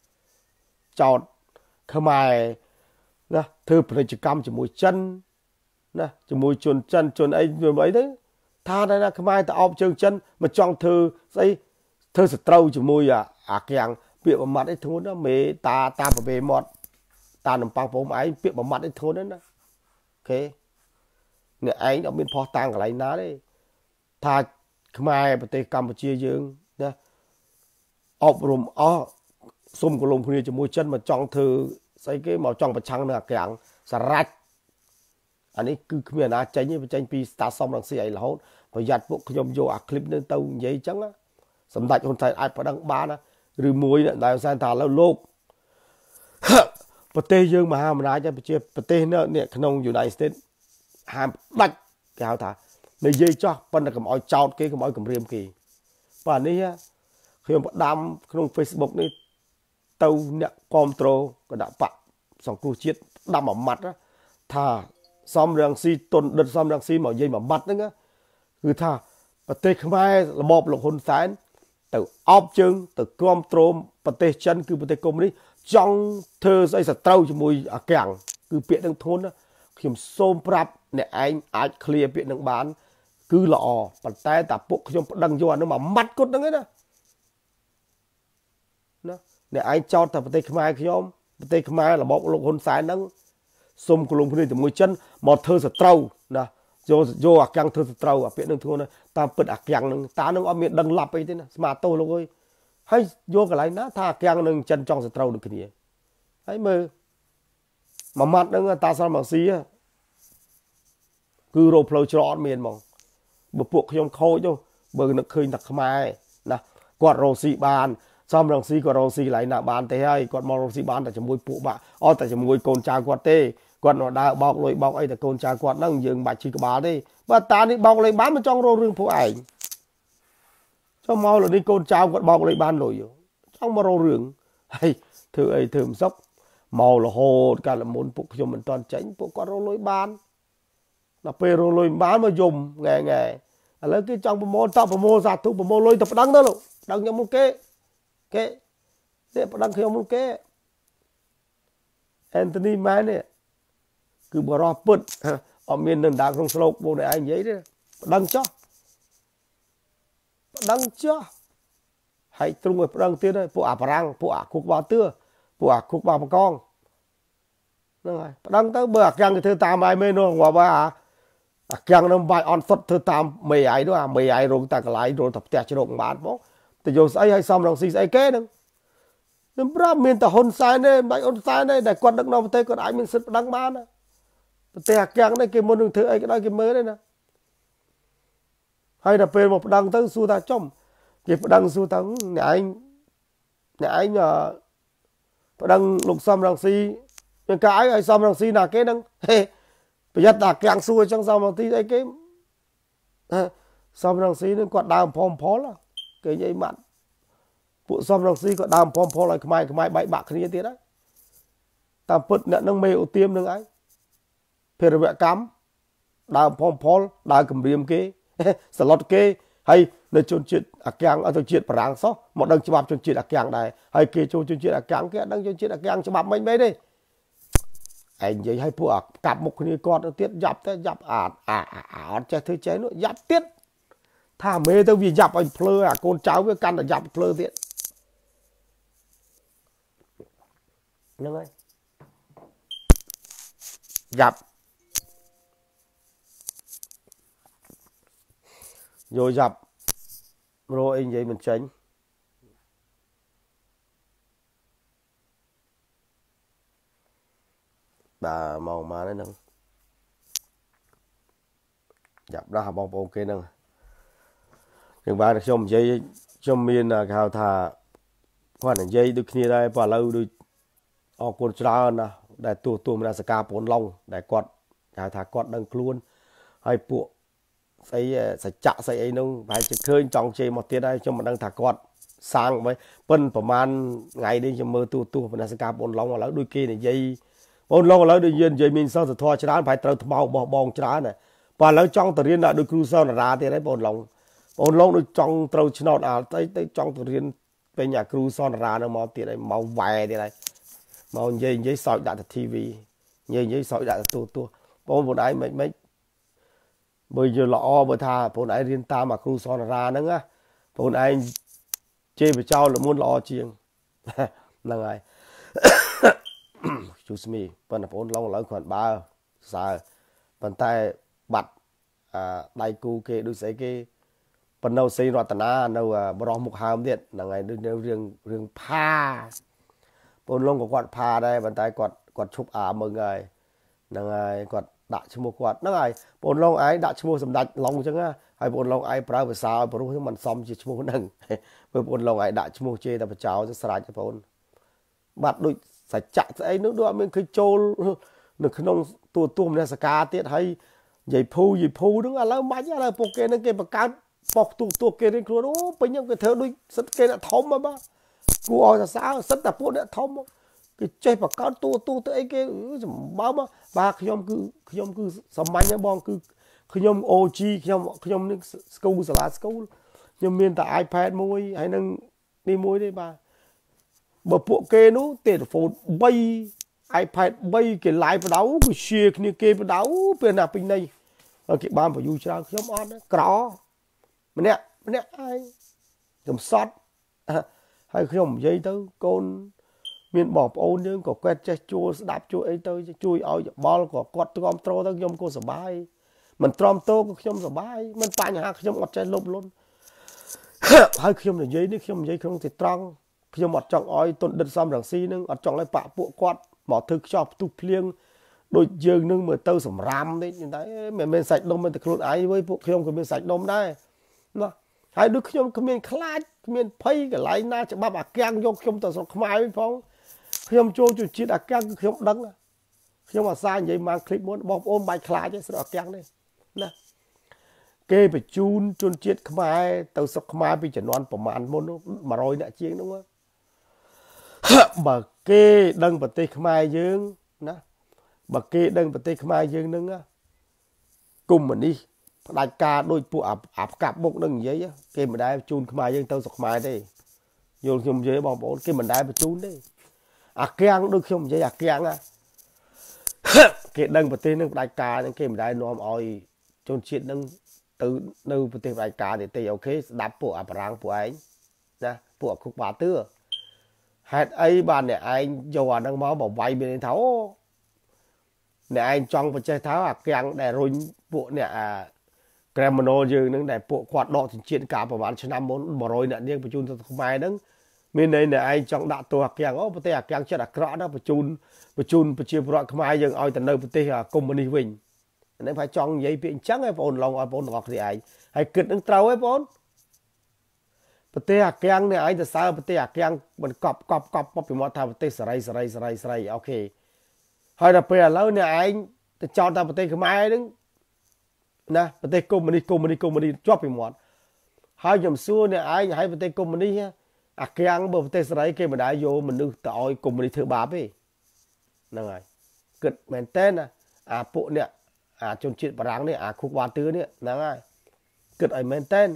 chọn khăm maiนะเธอพฤติกรรมจมูกจันนะจมูกจนจันจนไอ้จนไอ้đấyท่าได้นะขมายแต่เอาเชิงจันมาจ้องเธอใส่เธอสตรูจมูกอ่ะอ่ะแกงเปียกบำมัดไอ้ทุนนะเมตาตาประเบหมดตาหนุ่มปังผมไอ้เปียกบำมัดไอ้ทุนนั่นนะโอเคเนี่ยไอ้เอาเป็นพอตางอะไรนะได้ถ้าขมายประเทศกัมพูชียืงนะอบรมอ๋อสมกุลงพนีจมูกจันมาจ้องเธอใส่cái màu trong và trắng là cái sả rách anh ấy cứ miền nào tránh như tránh pi ta xong đằng xì là hốt và giặt bộ nhom vô à clip nên tàu vậy trắng á sầm đạiคนไทยai phải đăng baนะหรือมวยเนี่ยได้สารทานแล้วโลกประเทศยังมาห้ามนะจะไปเชื่อประเทศเนี่ยเนี่ยขนมอยู่ในสเตทห้ามดักแกเอาถ่าในยี่จ้าปั้นกับอ้อยจอดกี้กับอ้อยกับเรียมกี้ป่านนี้ฮะเคยมาดำขนม Facebook นี่tàu nè controlก็đãปะสองครูเชียดดำมามัดนะถ้าซ้อมเรื่องซีตนเดินซ้อมเรื่องซีมาเยี่ยมมามัดนั่นก็คือถ้าประเทศขมายระบบหลงคนแสนแต่ออบจึงแต่คอมโตรมประเทศจันคือประเทศกรมนี้จ้องเธอใส่สตรูจมูกอ่ะแกงคือเปียดังทนนะเขียมโซมปรับเนี่ยไอ้อาจเคลียร์เปียดังบ้านคือหล่อปัจจัยแต่พวกขยมดังยวนนั่นมามัดกดนั่นไงนะนะเนี่ยไอ้จอดแต่ประเทศขมายขยมประเทศขมายระบบลงคนสายนั่งสมกุลงพนีจมูกจันหมดเธอสตรูนะโยโยอ่ะแกงเธอสตรูอ่ะเปียดังทนนะตามเปิดอ่ะแกงนึงตานึงเอาเมียดังหลับไปที่นะสมาร์ตโตลงเลยให้โยกอะไรนะถ้าแกงนึงจันจองสตรูดึกนี้ไอ้มือมามัดนึงตาสามบางซีอ่ะคือโรพลอยจอดเมียนมองบุปผขยมโคโยเบอร์นักเคยนักขมายนะกอดโรซีบานซ้ำรังสีกอดโรซีไหลหน้าบานแต่ให้กอดมอโรซีบานแต่จะมวยปุบะอ๋อแต่จะมวยโกนจากอดเต้กอดหนอดาบอกเลยบอกไอ้แต่โกนจากอดนั่งยืนบาดชีกบาได้ว่าตานี่บอกเลยบ้านมันจ้องโรเรื่องผู้ไอ้เจ้าเมาหรือนี่โกนจากอดบอกเลยบ้านเลยอยู่จ้องมาโรเรื่องไอ้เธอไอ้เธอมซอกเมาละโหดการละมุนปุกยมมันตอนเจ๋งปุกกอดโรเลยบ้านน่ะไปโรเลยบ้านมายมไงไงแล้วที่จ้องประโมทต้องประโมทสาธุประโมทเลยแต่ดังนั่นหรอดังยังมุกเก้เก้เนี่ยดังขยมมุกเก้แอนโทนีมาเนี่ยคือบรอปึดเอาเมียนหนึ่งดังของสโลกโบในไอ้ยัยเนี่ยดังจ้าดังจ้าให้ตรงกับดังเตี้ยได้พวกอาปรังพวกอาคุกบาเตื้อพวกอาคุกบาปกองนั่นไงดังตั้งเบื่อยังเธอตามไอ้เมนูว่าว่ายังน้ำใบอ่อนสดเธอตามไม่ไอ้ด้วยไม่ไอ้ลงตากไหลโดนตับแตกจะลงบาดมั้งแต่โยสไอ้ให้ซ้ำรังสีไอ้แก่นึงนั่นพระเมียนแต่หนสายเนี่ยใบอ่อนสายเนี่ยแต่กวนดังนองประเทศก็ไอ้เมียนสุดดังบ้านนะประเทศยังได้เก็บมันหนึ่งเธอไอ้ก็ได้เก็บมือได้นะให้แต่เป็นmộtดังตั้งสู้ta trongเก็บดังสู้taเนี่ยไอ้เนี่ยไอ้เนี่ยดังลงซ้ำรังสียังcáiไอ้ซ้ำรังสีหนักแก่นึงเฮ้ประหยัดดักยังสู้จังซ้ำรังสีไอ้เก็บซ้ำรังสีนั่นกวาดดาวพร้อมพอแล้วเกยใหญ่มันผู้ซ้ำรังสีก็ดาวพร้อมพอเลยขมายขมายใบบักนี้ทีนั้นตามพุทธเนี่ยนั่งเมลเตรียมนั่งไอ้เพลเวกรรมดาวพร้อมพอดาวกำเรียมเกสล็อตเกให้ในชนจิตอักยังเอาตัวจิตปรางซอหมดดังฉบับชนจิตอักยังได้ให้เกชนจิตอักยังเกดังชนจิตอักยังฉบับไม่ไม่ได้ไอ้ยัยให้พวกกับมุกนี้ก่อนเตี้ยยับแต่ยับอาดอาดอาดใจเธอใจนู้ยับเตี้ยถ้าเมย์ต้องวิยับไอ้เพลอโกนเจ้าก็กันแต่ยับเพลอเตี้ยยังไงยับrồi dập rồi anh vậy mình tránh bà màu mà đấy nâng dập ra bong bong kia nâng nhưng bà trong dây trong miền là hào thà quan là dây được kia đây và lâu được ở con trâu nè để tua tua mình là s까 bốn long để quạt hào thà quạt đằng luôn hay buộc xây xây chạ xây ấy nông phải chỉ khơi trong chơi một tiếng đây cho mình đang thả quạt sang với phânประมาณ ngày đi cho mơ tua tua mình là s까 bốn long là đôi kia này dây bốn long là đôi dây dây mình sao thì thôi chả phải trâu bao bò bong chả này và lấy trong tự nhiên là đôi cruise là ra thì đấy bốn long bốn long đôi trong trâu chnó à tới tới trong tự nhiên về nhà cruise là ra nó màu tiền này màu vàng thì này màu dây dây soi đặt tivi dây dây soi đặt tua tua bốn một ấy mấy mấy bây giờ lọ bữa thà bốn ấy riêng ta mà cruise là ra nữa á bốn ấy chơi với cháu là muốn lọ chiêng là ngày chú mi phần bốn long lấy khoảng ba giờ phần tay bật à đại cu kê đôi giấy kê phần đầu xây loạt na đầu bờ một hàm điện là ngày đôi riêng riêng pha bốn long có quạt pha đây phần tay quạt quạt chụp ả mọi người là ngày quạt đặt cho một quạt nó ngày bốn long ấy đặt cho một sầm đặt long chứ á hay bốn long ấy pra về sao bốn long mình xong chỉ cho một nâng với bốn long ấy đặt cho một chê ta phải cháo cho sài cho bốn bật đôi phải chặt ấy nước đó mình cứ trôi được cái nông tua tua mình sẽ cá tiết hay dây phu dây phu đứng ở lâu máy là bộ kia nó kia bạc cá bọc tua tua kia đến luôn đó bây giờ cái thợ đôi sắt kia đã thấm mà ba cua là sao sắt tập đã thấm cái chơi bạc cá tua tua tới cái bao mà ba khi ông cứ khi ông cứ sắm máy nhá bong cứ khi ông ô chi khi ông khi ông school là school nhưng miền tại iPad môi hay nâng đi môi đây ba bờ bộ kê nó tiền phone bay iPad bay cái lại vào đấu cái share cái kê vào đấu bên nào bên này ở cái ban phải user ra nhóm on đó mình nè mình nè ai cầm sót hay không dây tới con miền bỏ ôn nhưng có quét che chua đạp chua ấy tới chui ao ball có quạt tôm trâu tới nhóm cô sờ bay mình trom tô có nhóm sờ bay mình tay nhà nhóm ọt che lốp luôn hay nhóm là dây đấy nhóm dây không thì trăng khi mà chọn oi tuần đợt xăm rằng xí nưng chọn lại bạ bộ quạt mỏ thực chọc tu plieng đôi dương nưng mà tơ sầm ram đấy như thế mình mình sạch đông mình thực luôn ai với bộ khi ông mình sạch đông đây nó hai đứa khi ông mình khai mình pay cái lại na cho ba bà keng vô khi ông tờ sọc mai với phong khi ông cho cho chị đã keng khi ông đắng khi ông mà sai vậy mang clip muốn bom ôm bài khai chứ sao keng đây nè kê phải chun chun chết khai tờ sọc mai bị chẩn đoánประมาณ môn mà rồi đã chiến đúng không bà kê đăng bật tê khmai dương nè bà kê đăng bật tê khmai dương nưng á cùng mình đi đại ca đôi bộ áp áp cặp bốc đằng giấy á kê mình đai chun khmai dương tao sọc khmai đây vô chum giấy bom bổ kê mình đai bật chun đây à keng đôi chum giấy à keng á kê đăng bật tê nưng đại ca những kê mình đai nom oi chun chuyện nưng từ nơi bật tê đại ca để tê ok đáp bộ áp rang bộ ấy nè bộ khúc bà tưa hạt ấy bà này anh giờ đang máu bảo vay bên tháo này anh trong vật chơi tháo à keng để rồi bộ nè Kremano dư nâng để bộ quạt đỏ thì chuyện cảประมาณ năm bốn bỏ rồi nè điên phải chun không mai nâng bên đây này anh trong đã tua keng ó bữa tây keng chết là rõ đó phải chun phải chun phải chia bọt không ai dừng oi từ nơi bữa tây à cùng mình đi vinh nên phải trong giấy biển trắng hay bồn lòng ở bồn ngọc thì ai hay kịch nâng trâu ấy bồn bữa tây keng này anh từ sao bữa tây keng mình cọp cọp cọp cọp bị mất thằng bữa tây sợi sợi sợi sợi ok hay là bây giờ này anh từ cho ta bữa tây không ai đứng nè bữa tây cùng mình đi cùng mình đi cùng mình đi chóp bị mất hai dòng xưa này anh hay bữa tây cùng mình đi à keng bữa tây sợi kia mình đã vô mình được tội cùng mình đi thử bạp ấy nè này kịch mình tên à à bộ nè à chôn chuyện bà ráng này à khúc ba tứ nè nè này kịch ở mình tên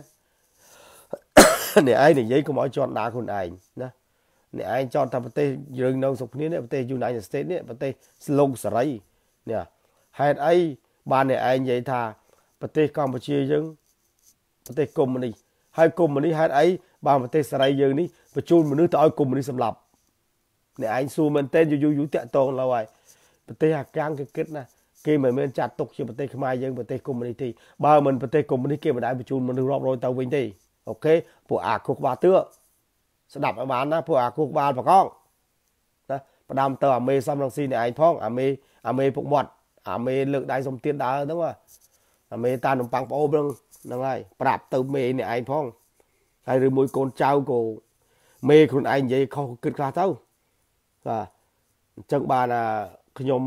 này ai này giấy có mọi chọn đá con anh nè này anh chọn thằng tây rừng nông sục này tây United States này tây Long Sài nè hai ai ba này anh vậy thà tây Campuchia dương tây cùng mình đi hai cùng mình đi hai ai ba tây Sài dương đi và chôn mình nước tỏi cùng mình đi xâm lập này anh xu mình tên du du du tẹt tôn là vậy tây hạt cang cái kết nè khi mà mình chặt tục cho tây Khmer dương tây cùng mình đi thì ba mình tây cùng mình đi kia mà đại bị chôn mình được rọp rồi tàu vinh thì ok bộ à khúc ba tưa sẽ đập ở bán đó bộ à khúc ba và con đó ផ្ដាំទៅអាមេសំរងស៊ីនេះឯងផងអាមេអាមេពុកមាត់អាមេលើកដៃសុំទៀនដើរហ្នឹងអាមេតានំប៉័ងប្អូនហ្នឹងហ្នឹងហើយប្រាប់ទៅមេនេះឯងផងហើយឬមួយកូនចៅក៏មេខ្លួនឯងនិយាយខុសគិតខ្លះទៅបាទអញ្ចឹងបានខ្ញុំ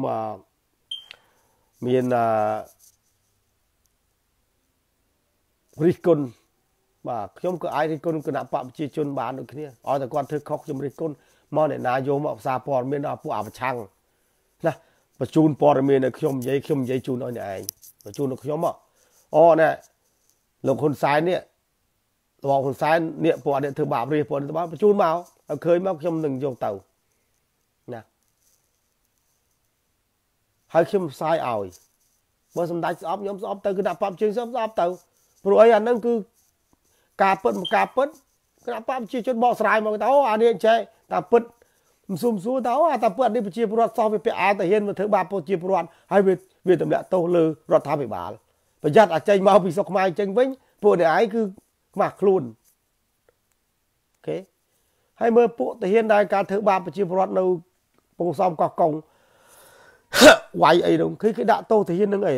មានរិះគន់បាទខ្ញុំក៏អាចរិះគន់គណៈបកប្រជាជនបានដូចគ្នាឲ្យតែគាត់ធ្វើខុសខ្ញុំរិះគន់មកអ្នកណាយកមកផ្សារព័ត៌មានដល់ពួកអប្រឆាំងណាបញ្ជូនព័ត៌មានឲ្យខ្ញុំនិយាយខ្ញុំនិយាយជូនឲ្យអ្នកឯងបញ្ជូនដល់ខ្ញុំអូណែលោកហ៊ុនសែននេះលោកហ៊ុនសែននេះពួកអ្នកធ្វើបាបរិះពួកនេះបាបបញ្ជូនមកឲ្យឃើញមកខ្ញុំនឹងយកទៅណាហើយខ្ញុំផ្សាយឲ្យបើសម្ដេចស្អប់ខ្ញុំស្អប់ទៅគណៈបកប្រជាជនស្អប់ទៅព្រោះអីអានឹងគឺការពិតមកការពិតគណៈបកប្រជាជនបកស្រាយមកទៅអូអានេះចេះតាពិតមិនសុំសួរទៅអាតាពិតនេះប្រជាពលរដ្ឋសោះវាពាក់អាវតាហ៊ានមកធ្វើបាបប្រជាពលរដ្ឋហើយវាវាទម្លាក់ទោសលើរដ្ឋាភិបាលប្រយ័ត្នអាចចេញមកពីសុកខ្មែរចេញវិញពួកនេះឯងគឺខ្មាស់ខ្លួនអូខេហើយមើលពួកតាហ៊ានដែលការធ្វើបាបប្រជាពលរដ្ឋនៅពងសំកោះកុងវាយអីនោះគឺគេដាក់ទោសតាហ៊ាននឹងអី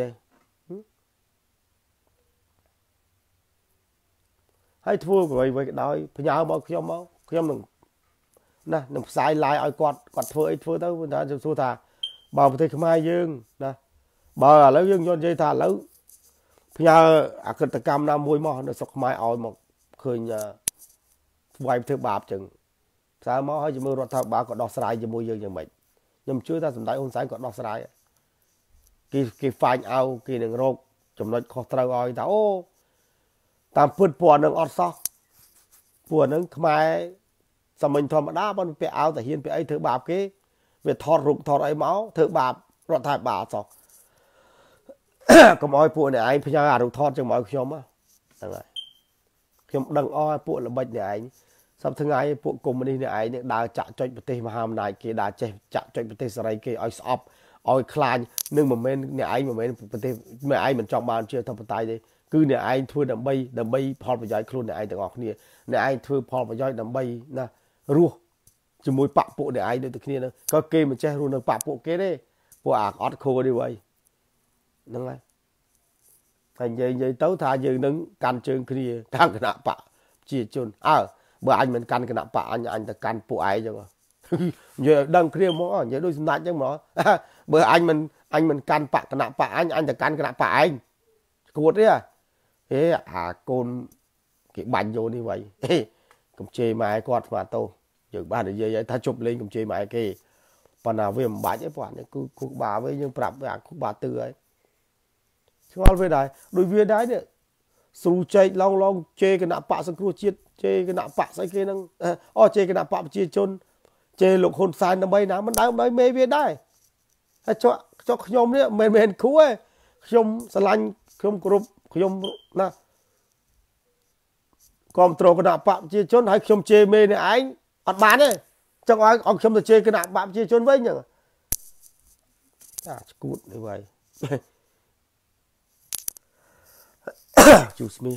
ហើយធ្វើអ្វីៗក៏ដោយផ្ញើមកខ្ញុំមកខ្ញុំនឹងណានឹងផ្សាយ live ឲ្យគាត់គាត់ធ្វើអីធ្វើទៅគាត់ថាសួរថាបើប្រទេសខ្មែរយើងណាបើឥឡូវយើងយល់និយាយថាឥឡូវផ្ញើអក្រិតកម្មណាមួយមកនៅស្រុកខ្មែរឲ្យមកឃើញវាយធ្វើបាបចឹងផ្សាយមកហើយជាមួយរដ្ឋាភិបាលក៏ដោះស្រាយជាមួយយើងយ៉ាងម៉េចខ្ញុំជឿថាសម្ដេចហ៊ុនសែនក៏ដោះស្រាយគេគេហ្វាញអោគេនឹងរកចំណុចខុសត្រូវឲ្យថាអូតាមពិតពួកនឹងអត់សោះពួកនឹងខ្មែរសាមញ្ញធម្មតាបើពាក់អាវតាហ៊ានពាក់អីធ្វើបាបគេវាថតរូបថតអីមកធ្វើបាបរដ្ឋាភិបាលអត់សោះកុំឲ្យពួកនេះឯងផ្ញើអារូបថតចឹងមកឲ្យខ្ញុំហ្នឹងហើយខ្ញុំដឹងអស់ពួកល្បិចនេះឯងសប្តាហ៍ថ្ងៃពួកកុម្មុយនីសនេះឯងដើរចាក់ចុចប្រទេសមហាអំណាចគេដើរចេះចាក់ចុចប្រទេសសេរីគេឲ្យស្អប់ឲ្យខ្លាចនឹងមិនមែនអ្នកឯងមិនមែនប្រទេសអ្នកឯងមិនចង់បានជាធិបតេយ្យទេគឺអ្នកឯងធ្វើដើម្បីដើម្បីផលប្រយោជន៍ខ្លួនអ្នកឯងទាំងអស់គ្នាអ្នកឯងធ្វើផលប្រយោជន៍ដើម្បីណារស់ជាមួយបពពួកអ្នកឯងដូចតែគ្នាហ្នឹងក៏គេមិនចេះរស់នៅបពពួកគេទេពួកអាអត់ខូនេះវ៉ៃហ្នឹងហើយតែនិយាយនិយាយទៅថាយើងនឹងកាន់ជើងគ្នាតាមគណៈបកជាជនអើបើអញមិនកាន់គណៈបកអញអញទៅកាន់ពួកឯងចឹងនិយាយដឹងគ្នាហ្មងនិយាយដូចសម្ដេចចឹងហ្មងបើអញមិនអញមិនកាន់បកគណៈបកអញអញទៅកាន់គណៈបកឯងគួតទេហេអាកូនគេបាញ់យកនេះវ៉ៃកុំជេរម៉ែគាត់ស្មាតោយើងបាននិយាយឲ្យថាជប់លេងកុំជេរម៉ែគេប៉ុន្តែវាមិនបាច់ទេព្រោះនេះគឺគូបាវិញយើងប្រាប់វាគូបាទឺហើយឆ្ងល់វាដែរដូចវាដែរនេះស្រូចែកឡងឡងជេរគណៈបកសង្គ្រោះជាតិជេរគណៈបកស្អីគេហ្នឹងអូជេរគណៈបកប្រជាជនជេរលោកហ៊ុនសែនដើម្បីណាមិនដើមដោយមេវាដែរហើយចុះចុះខ្ញុំនេះមិនមែនគ្រូទេខ្ញុំស្រឡាញ់ខ្ញុំគ្រប់ខ្ញុំណាគ្រប់គ្រងគណៈបកប្រជាជនហើយខ្ញុំជេរមេនេះឯងអត់បានទេចង់ឲ្យឲ្យខ្ញុំទៅជេរគណៈបកប្រជាជនវិញហ្នឹងអាឈួតនេះវ៉ៃជូស្មី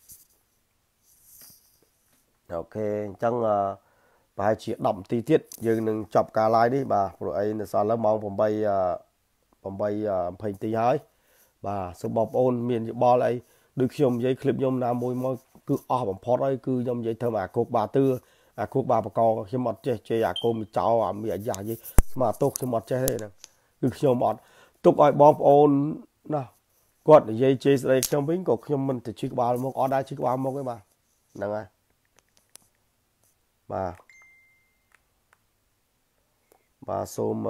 អូខេអញ្ចឹងប្រហែលជាដប់នាទីទៀតយើងនឹងចប់ការ live នេះបាទព្រោះអីនៅសល់លើម៉ោង8 8 20នាទីហើយបាទសូមបងប្អូនមានយោបល់អីដូចខ្ញុំនិយាយคลิปខ្ញុំណាមួយមកគឺអស់បំផុតហើយគឺខ្ញុំនិយាយធ្វើអាគោកបាទឿអាគោកបាបកខ្ញុំអត់ចេះជេរអាគោមីចោអាមីអាយ៉ាយស្មាតោខ្ញុំអត់ចេះទេហ្នឹងគឺខ្ញុំអត់ទុកឲ្យបងប្អូនណាគាត់និយាយជេរស្ដីខ្ញុំវិញក៏ខ្ញុំមិនទៅជិះក្បាលមកអត់ដែរជិះក្បាលមកទេបាទហ្នឹងហើយបាទបាទសូម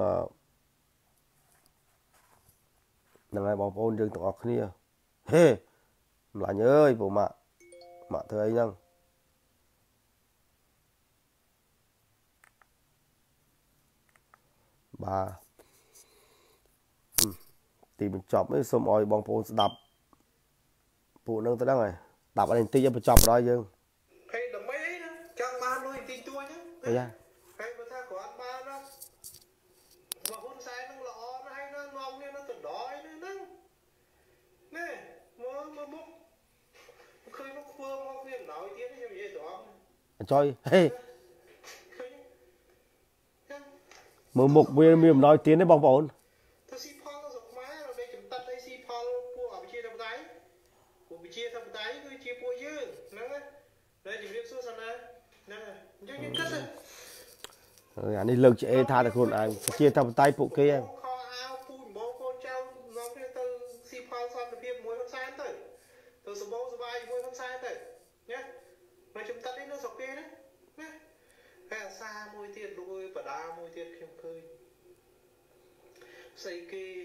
ហ្នឹងហើយបងប្អូនយើងទាំងអស់គ្នាហេម្លាញ់អើយពូម៉ាក់ម៉ាក់ធ្វើអីហ្នឹងបាទទីបញ្ចប់នេះសូមឲ្យបងប្អូនស្ដាប់ពួកហ្នឹងទៅហ្នឹងហើយស្ដាប់ឲ្យបន្តិចឲ្យបញ្ចប់ដល់យើងហេដើម្បីអីណាចង់បានលុយទីទួយហ្នឹងអីយ៉ាហើយបើថាគាត់បានណាមកហ៊ុនសែននឹងល្អណាស់ហើយណានាំគ្នានៅទៅដល់ហ្នឹងណែមកមកមុខឃើញមកធ្វើមកវាអំណោយទៀតខ្ញុំនិយាយទៅអត់អញ្ចយហេ mưa mục về miền nói tiếng đấy bong bóng tôi xí phong nó rộng má rồi đây chúng ta đây xí phong của ở chia thập tái của chia thập tái cứ chia bùa dương nè đây chỉ biết số sao nè nè nhưng nhưng cất rồi anh đi lực chị tha được luôn anh chia thập tay phụ kia kho áo pui bố con treo nó cái từ xí phong xong được việc muối con sai tới từ số bố số bay muối con sai tới nhé mà chúng ta đây nó sọc kia đấy nhé hay xa môi tiền đuôi và đa môi tiền khiêm khơi xây kê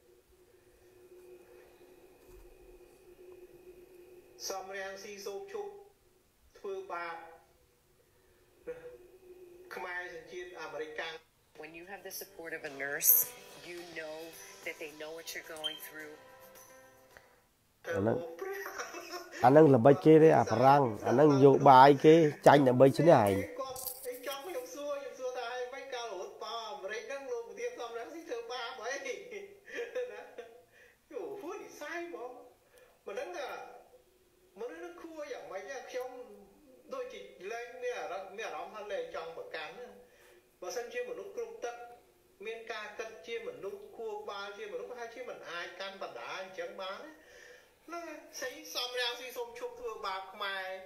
xóm ràng si sốp chụp thưa bà Khmer dân chiết American. When you have the support of a nurse, you know that they know what you're going through. Anh đang là bay kê đấy à răng anh đang vô bài cái tranh là bay thế này và sân chia một lúc cục tất miền ca cất chia một lúc cua ba chia một lúc hai chia một ai can bật đá chẳng bán nó xây xóm ra suy xôm chụp thừa bạc mày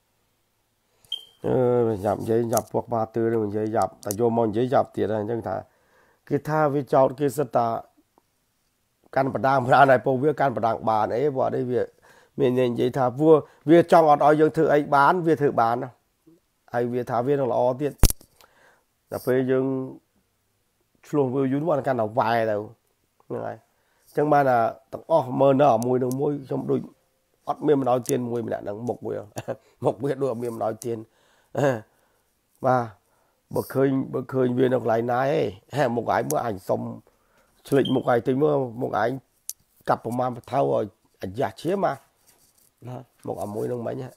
ờ nhập giấy nhập hoặc ba tư rồi mình giấy nhập tại vô mong giấy nhập tiền này chẳng thà cái tha với cháu cái sự ta can bật đá ra này bầu việc can bật đá bà ấy vào đây việc mình nhìn giấy tha vua việc trong ở đó dân thử ấy bán việc thử bán ai việc thả việc nó lo tiền là phải dương luôn vừa dún qua căn đầu vài đâu này chẳng mà là tao oh mơ nó ở mùi đường môi trong đôi ót miếng nói tiền mùi mình đã đằng một buổi một buổi đôi miếng nói tiền và bậc khơi bậc khơi viên được lại này một cái bữa ảnh xong lịch một ngày thì mưa một cái cặp một mà thao rồi ảnh giả chế mà một ở mùi đường mấy nhá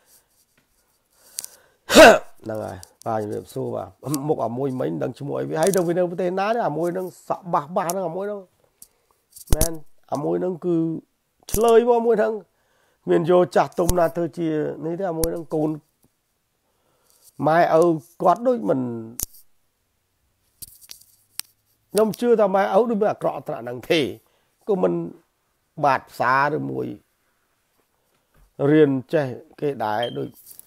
đang rồi và những số và một ở môi mấy đang chung môi với hay đâu vì đâu tên ná đấy à môi đang sợ bạc bạc đang ở môi đâu men ở môi đang cứ chơi bao môi đang miền vô chặt tôm là thôi chia này thế à môi đang cồn mai âu quát đôi mình nhom chưa tao mai ấu đôi mà cọ tận đằng thể của mình bạt xa được mùi riêng che cái đái đôi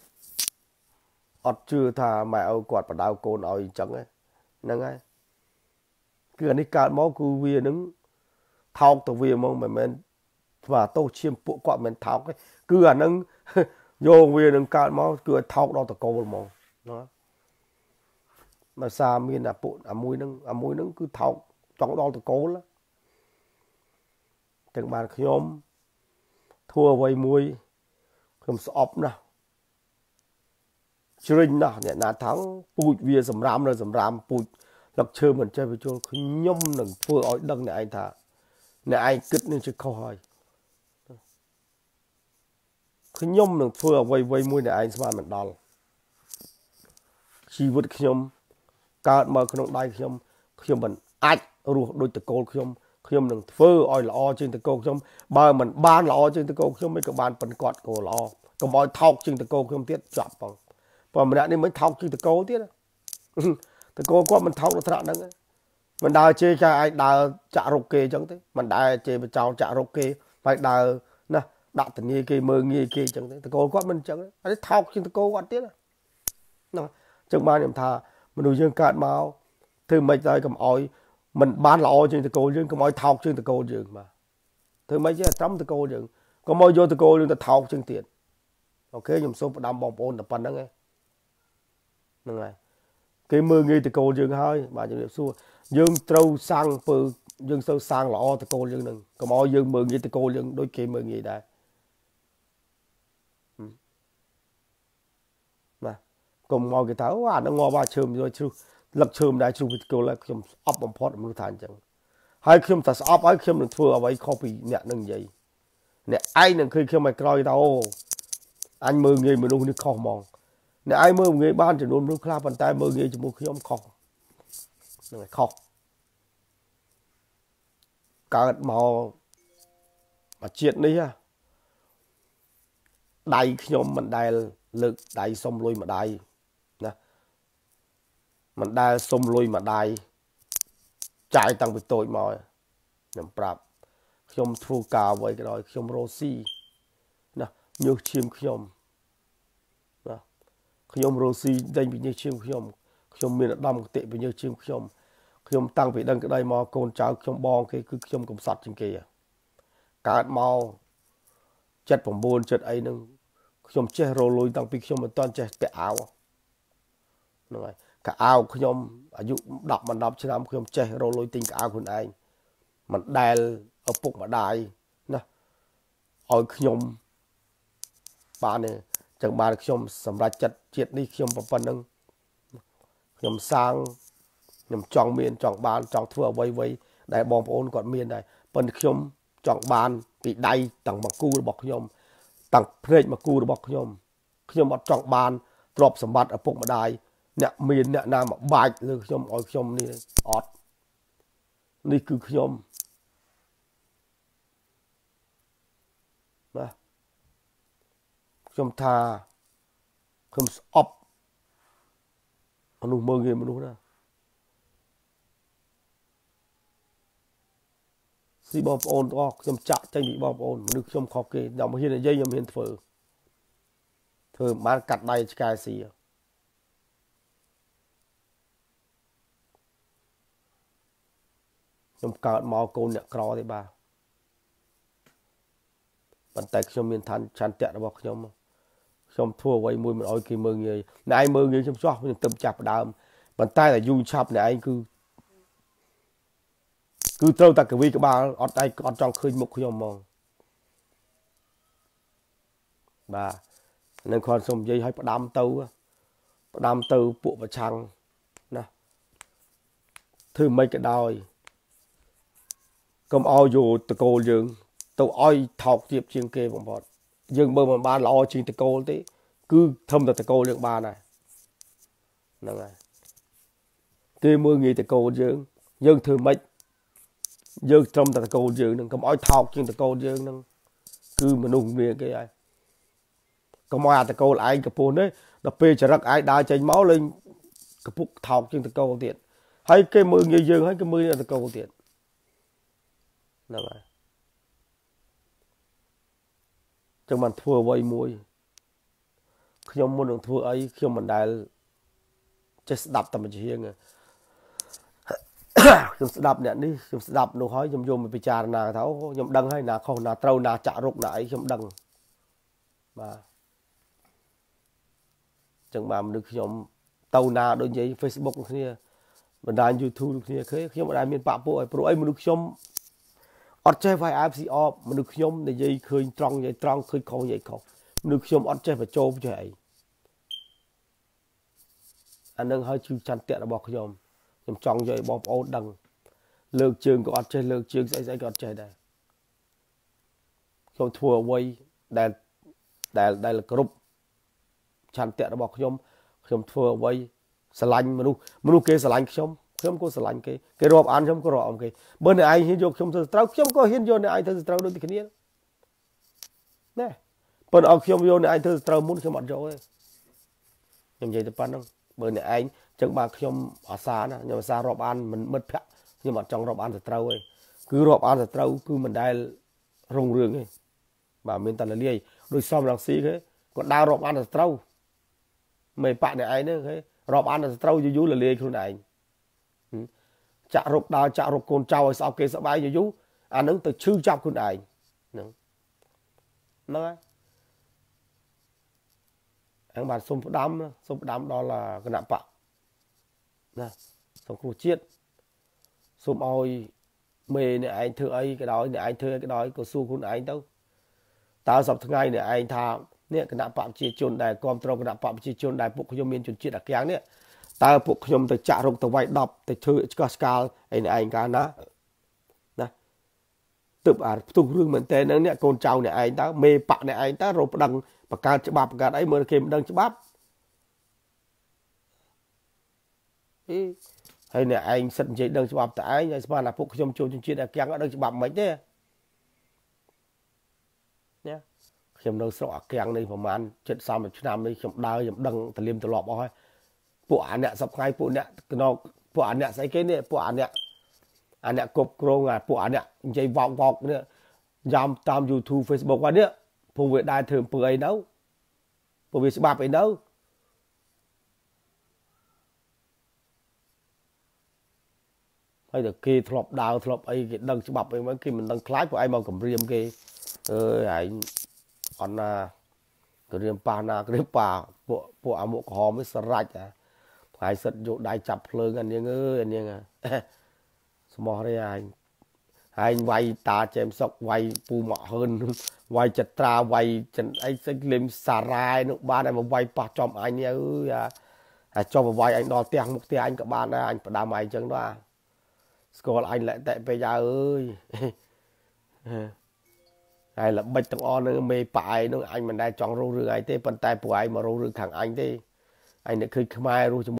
ọt chưa thà mẹ âu quạt và đau cồn oi chẳng ấy nâng ấy cứ anh ấy cạn máu cứ vì đứng thao từ vì mong mà mình và tô chiêm bộ quạt mình thao cái cứ anh nâng vô vì đứng cạn máu cứ thao đó từ câu mong nó mà xa miền là bộ à mũi nâng à mũi nâng cứ thao trong đó từ câu đó từng bàn nhóm thua vay mũi không sọp nào chinh nào nhẹ nà thắng bụi bia sầm ram rồi sầm ram bụi lật chơi mình chơi với chỗ khi nhom đừng phơi ói đằng này anh thả này ai kích nên chơi câu hỏi khi nhom đừng phơi vay vay mũi này anh xem mình đòn chi vứt khi nhom cả mà khi nhom đai khi nhom khi nhom mình ai ruột đôi từ cô khi nhom khi nhom đừng phơi ói lò trên từ cô khi nhom ba mình ban lò trên từ cô khi nhom mấy cái ban phần quạt cô lò còn mọi thọc trên từ cô khi nhom tiết chọc bằng và mình đã đi mới thọc chứ từ cô tiết từ cô có mình thọc nó thật đấy mình đào chơi cho ai đào trả rục kê chẳng thế mình đào chơi với cháu trả rục kê phải đào nè đặt tình nghi kê mơ nghi kê chẳng thế từ cô có mình chẳng đấy đấy thọc chứ từ cô quát tiết à chẳng bao nhiêu thà mình nuôi dương cạn máu thứ mấy tay cầm oi mình bán lọ trên từ cô dương cầm oi thọc trên từ cô dương mà thứ mấy chứ trăm từ cô dương có môi vô từ cô dương ta thọc trên tiền ok nhầm số đam bom ôn tập phần đó nghe này cái mưa nghi từ cô dương hơi mà dương xua dương trâu sang pư dương sâu sang lọ từ cô dương đừng còn mọi dương mưa nghi từ cô dương đôi khi mưa nghi đây mà cùng mọi cái tháo à nó ngò ba chườm rồi chú lập chườm đại chú cô là khi ấp bom pot mình thành chẳng hai khi ta ấp hai khi mình thua vậy copy nhẹ nâng vậy nè ai nâng khi khi mày coi tao anh mưa nghi mình luôn đi kho mong nè ai mơ người ban chỉ luôn lúc khác bàn tay mơ người chỉ một khi ông kho này kho cả màu mà chuyện đấy ha đầy khi nhóm mình đầy lực đầy xong lui mà đầy nè mình đầy xong lui mà đầy chạy tăng bị tội mỏi nhầm bạp khiêm thu cả với cái đó khiêm rô xì nè nhớ chiêm khiêm nè khiêm rô xì đây bị nhớ chiêm khiêm khiêm miền đông tệ bị nhớ chiêm khiêm khiêm tăng bị đăng cái đây mà con cháu khiêm bong cái cứ khiêm cùng sạch trên kia cả mau chếtผมbuồn chết ấy nâng khiêm che rô lùi tăng bị khiêm mà toàn che cái áo nè cả áo khiêmอายุđọcมันđọcឆ្នាំខ្ញុំចេះរលួយទិញកៅអៅខ្លួនឯងមិនដែលឪពុកម្ដាយណាឲ្យខ្ញុំបានទេចឹងបានខ្ញុំសម្រេចចិត្តជាតិនេះខ្ញុំប៉ុណ្្នឹងខ្ញុំសាងខ្ញុំចង់មានចង់បានចង់ធ្វើអ្វីៗដែលបងប្អូនគាត់មានដែរប៉ុន្តែខ្ញុំចង់បានពីដៃទាំងមកគូរបស់ខ្ញុំទាំងភ្នែកមកគូរបស់ខ្ញុំខ្ញុំអត់ចង់បានទ្រព្យសម្បត្តិឪពុកម្ដាយអ្នកមានអ្នកណាមកបាច់លើខ្ញុំឲ្យខ្ញុំនេះអត់នេះគឺខ្ញុំណាខ្ញុំថាខ្ញុំស្អប់មនុស្សមើងគេមនុស្សណាស៊ីបងប្អូនទាំងអស់ខ្ញុំចាក់ចេញពីបងប្អូនមនុស្សខ្ញុំខុសគេខ្ញុំមិនហ៊ាននិយាយខ្ញុំហ៊ានធ្វើធ្វើមិនបានកាត់ដៃឆ្កែស៊ីខ្ញុំកើតមកកូនអ្នកក្រទេបាទប៉ុន្តែខ្ញុំមានឋានឆន្ទៈរបស់ខ្ញុំខ្ញុំធ្វើអ្វីមួយមិនអោយគេមើងងាយអ្នកឯងមើងងាយខ្ញុំចោះខ្ញុំទៅចាប់ដើមប៉ុន្តែតែយូរឆាប់អ្នកឯងគឺគឺត្រូវតែកវីក្បាលអត់ឯងអត់ចង់ឃើញមុខខ្ញុំហ្មងបាទនឹងគាត់សូមនិយាយឲ្យផ្ដាំទៅផ្ដាំទៅពួកប្រឆាំងណាធ្វើមិនក៏ដោយកុំឲ្យយកតកូលយើងទៅឲ្យថោកទៀបជាងគេបំផុតយើងមើលមិនបានល្អជាងតកូលទេគឺធំតែតកូលយើងបានហើយហ្នឹងហើយគេមើលងាយតកូលយើងយើងធ្វើម៉េចយើងត្រឹមតែតកូលយើងនឹងកុំឲ្យថោកជាងតកូលយើងនឹងគឺមនុស្សមានគេហើយកុំឲ្យអាតកូលឯងកពុះនេះដល់ពេលចរិតឯងដើរចេញមកលេងកពុកថោកជាងតកូលទៀតហើយគេមើលងាយយើងហើយគេមើលតកូលទៀតហ្នឹងហើយចឹងបានធ្វើអ្វីមួយខ្ញុំមុននឹងធ្វើអីខ្ញុំមិនដែលចេះស្ដាប់តែមួយជាងខ្ញុំស្ដាប់អ្នកនេះខ្ញុំស្ដាប់នោះហើយខ្ញុំយកមកពិចារណាថាអូខ្ញុំដឹងហើយណាខុសណាត្រូវណាចាក់រុកណាអីខ្ញុំដឹងបាទចឹងបានមនុស្សខ្ញុំទៅណាដូចនិយាយ Facebook គ្នាបណ្ដាញ YouTube គ្នាឃើញខ្ញុំមិនដែលមានបាក់ពួកឲ្យព្រោះអីមនុស្សខ្ញុំអត់ចេះវាយអាយស៊ីអបមនុស្សខ្ញុំនិយាយឃើញត្រង់និយាយត្រង់ឃើញខុសនិយាយខុសមនុស្សខ្ញុំអត់ចេះបញ្ចោមចេះអីអានឹងហើយជឿចន្ទៈរបស់ខ្ញុំខ្ញុំចង់យកឲ្យបងប្អូនដឹងលើកជើងក៏អត់ចេះលើកជើងស្អីស្អីក៏អត់ចេះដែរខ្ញុំធ្វើអ្វីដែលដែលដែលគ្រប់ចន្ទៈរបស់ខ្ញុំខ្ញុំធ្វើអ្វីស្រឡាញ់មនុស្សមនុស្សគេស្រឡាញ់ខ្ញុំខ្ញុំក៏ស្រឡាញ់គេគេរាប់អានខ្ញុំក៏រាប់អានគេបើអ្នកឯងហ៊ានយកខ្ញុំទៅត្រូវខ្ញុំក៏ហ៊ានយកអ្នកឯងទៅត្រូវដូចគ្នាណែប៉ុន្តែឲ្យខ្ញុំយកអ្នកឯងទៅត្រូវមុនខ្ញុំអត់យកទេខ្ញុំនិយាយតែប៉ុណ្្នឹងបើអ្នកឯងចឹងបានខ្ញុំអាសាណាខ្ញុំអាសារាប់អានមិនមិត្តភក្តិខ្ញុំអត់ចង់រាប់អានទៅត្រូវទេគឺរាប់អានទៅត្រូវគឺមិនដែលរងរឿងទេបាទមានតែលលាយដោយសំរងស៊ីគេគាត់ដើររាប់អានទៅត្រូវមេបាក់អ្នកឯងហ្នឹងគេរាប់អានទៅត្រូវយូរលលាយខ្លួនឯងចាក់រុកដើរចាក់រុកកូនចៅឲ្យស្អប់គេសបាយយូរអានឹងទៅឈឺចាប់ខ្លួនឯងហ្នឹងហ្នឹងហើយអញ្ចឹងបាទសូមផ្ដាំសូមផ្ដាំដល់គណៈបកណាសង្គ្រោះជាតិសូមឲ្យមេអ្នកឯងធ្វើអីក៏ដោយអ្នកឯងធ្វើអីក៏ដោយក៏សួរខ្លួនឯងទៅតើសប្តាហ៍ថ្ងៃអ្នកឯងថានេះគណៈបកប្រជាជនដែលគ្រប់គ្រងគណៈបកប្រជាជនដែលពួកខ្ញុំមានជនជាតិអាកាំងនេះតើពួកខ្ញុំទៅចាក់រុកទៅវាយដប់ទៅធ្វើឆ្កោះឆ្កាលឯនេះឯងកាលណាណាទើបអាផ្ទុះរឿងមែនតើនឹងអ្នកកូនចៅអ្នកឯងតើមេបកអ្នកឯងតើរកប្តឹងបង្កើតច្បាប់បង្កើតអីមើលគេមិនដឹងច្បាប់អីហើយអ្នកឯងសិតនិយាយដឹងច្បាប់តើឯងហើយស្មានថាពួកខ្ញុំចូលជនជាតិអាកាំងអត់ដឹងច្បាប់មិនទេណាខ្ញុំនៅស្រុកអាកាំងនេះប្រហែលជិតសាមសិបឆ្នាំនេះខ្ញុំដើរខ្ញុំដឹងតលៀមទលាប់អស់ហើយពួកអាអ្នកសប្ថ្ងៃពួកអ្នកកណោពួកអាអ្នកស្អីគេនេះពួកអាអ្នកอันเนี้ยกบโกรงอ่ะพวกอันเนี้ยใจวอกวอกเนี่ยยามตาม YouTube Facebook ว่าเนี่ยพวกเวได้เถิมเปื่อยเนาะพวกเวสบาไปเนาะให้แต่กีทลบดาวทลบไอ้ดังฉบับไอ้เมื่อกี้มันดังคล้ายพวกไอ้มองกับเรียมกีเออไอ้อ่อนนาก็เรียมปานาก็เรียมป่าพวกพวกอามุกหอมไม่สลัดอ่ะไอ้สัตว์โยได้จับเพลิงอันนี้เอ้ยอันนี้ไงสมองได้ไอ้ไอ้วัยตาเจมสกวัยปูหมอเฮินวัยจัตราวัยจันไอ้สักเล่มสารายนุบ้านไอ้มาวัยปะจอมไอ้เนี่ยเอ้ยไอ้จอมวัยไอ้นอเตียงมุกเตียงกับบ้านนะไอ้ประดามไอ้จังด้วยสกอลไอ้แหละแต่ไปยาเอ้ยไอ้ละบัดตังออนนึงเมย์ปายนึงไอ้มันได้จองรู้เรื่องไอ้เต้ปันแต่ป่วยมารู้เรื่องทางไอ้เต้ไอ้เนี่ยคือขมายรู้จ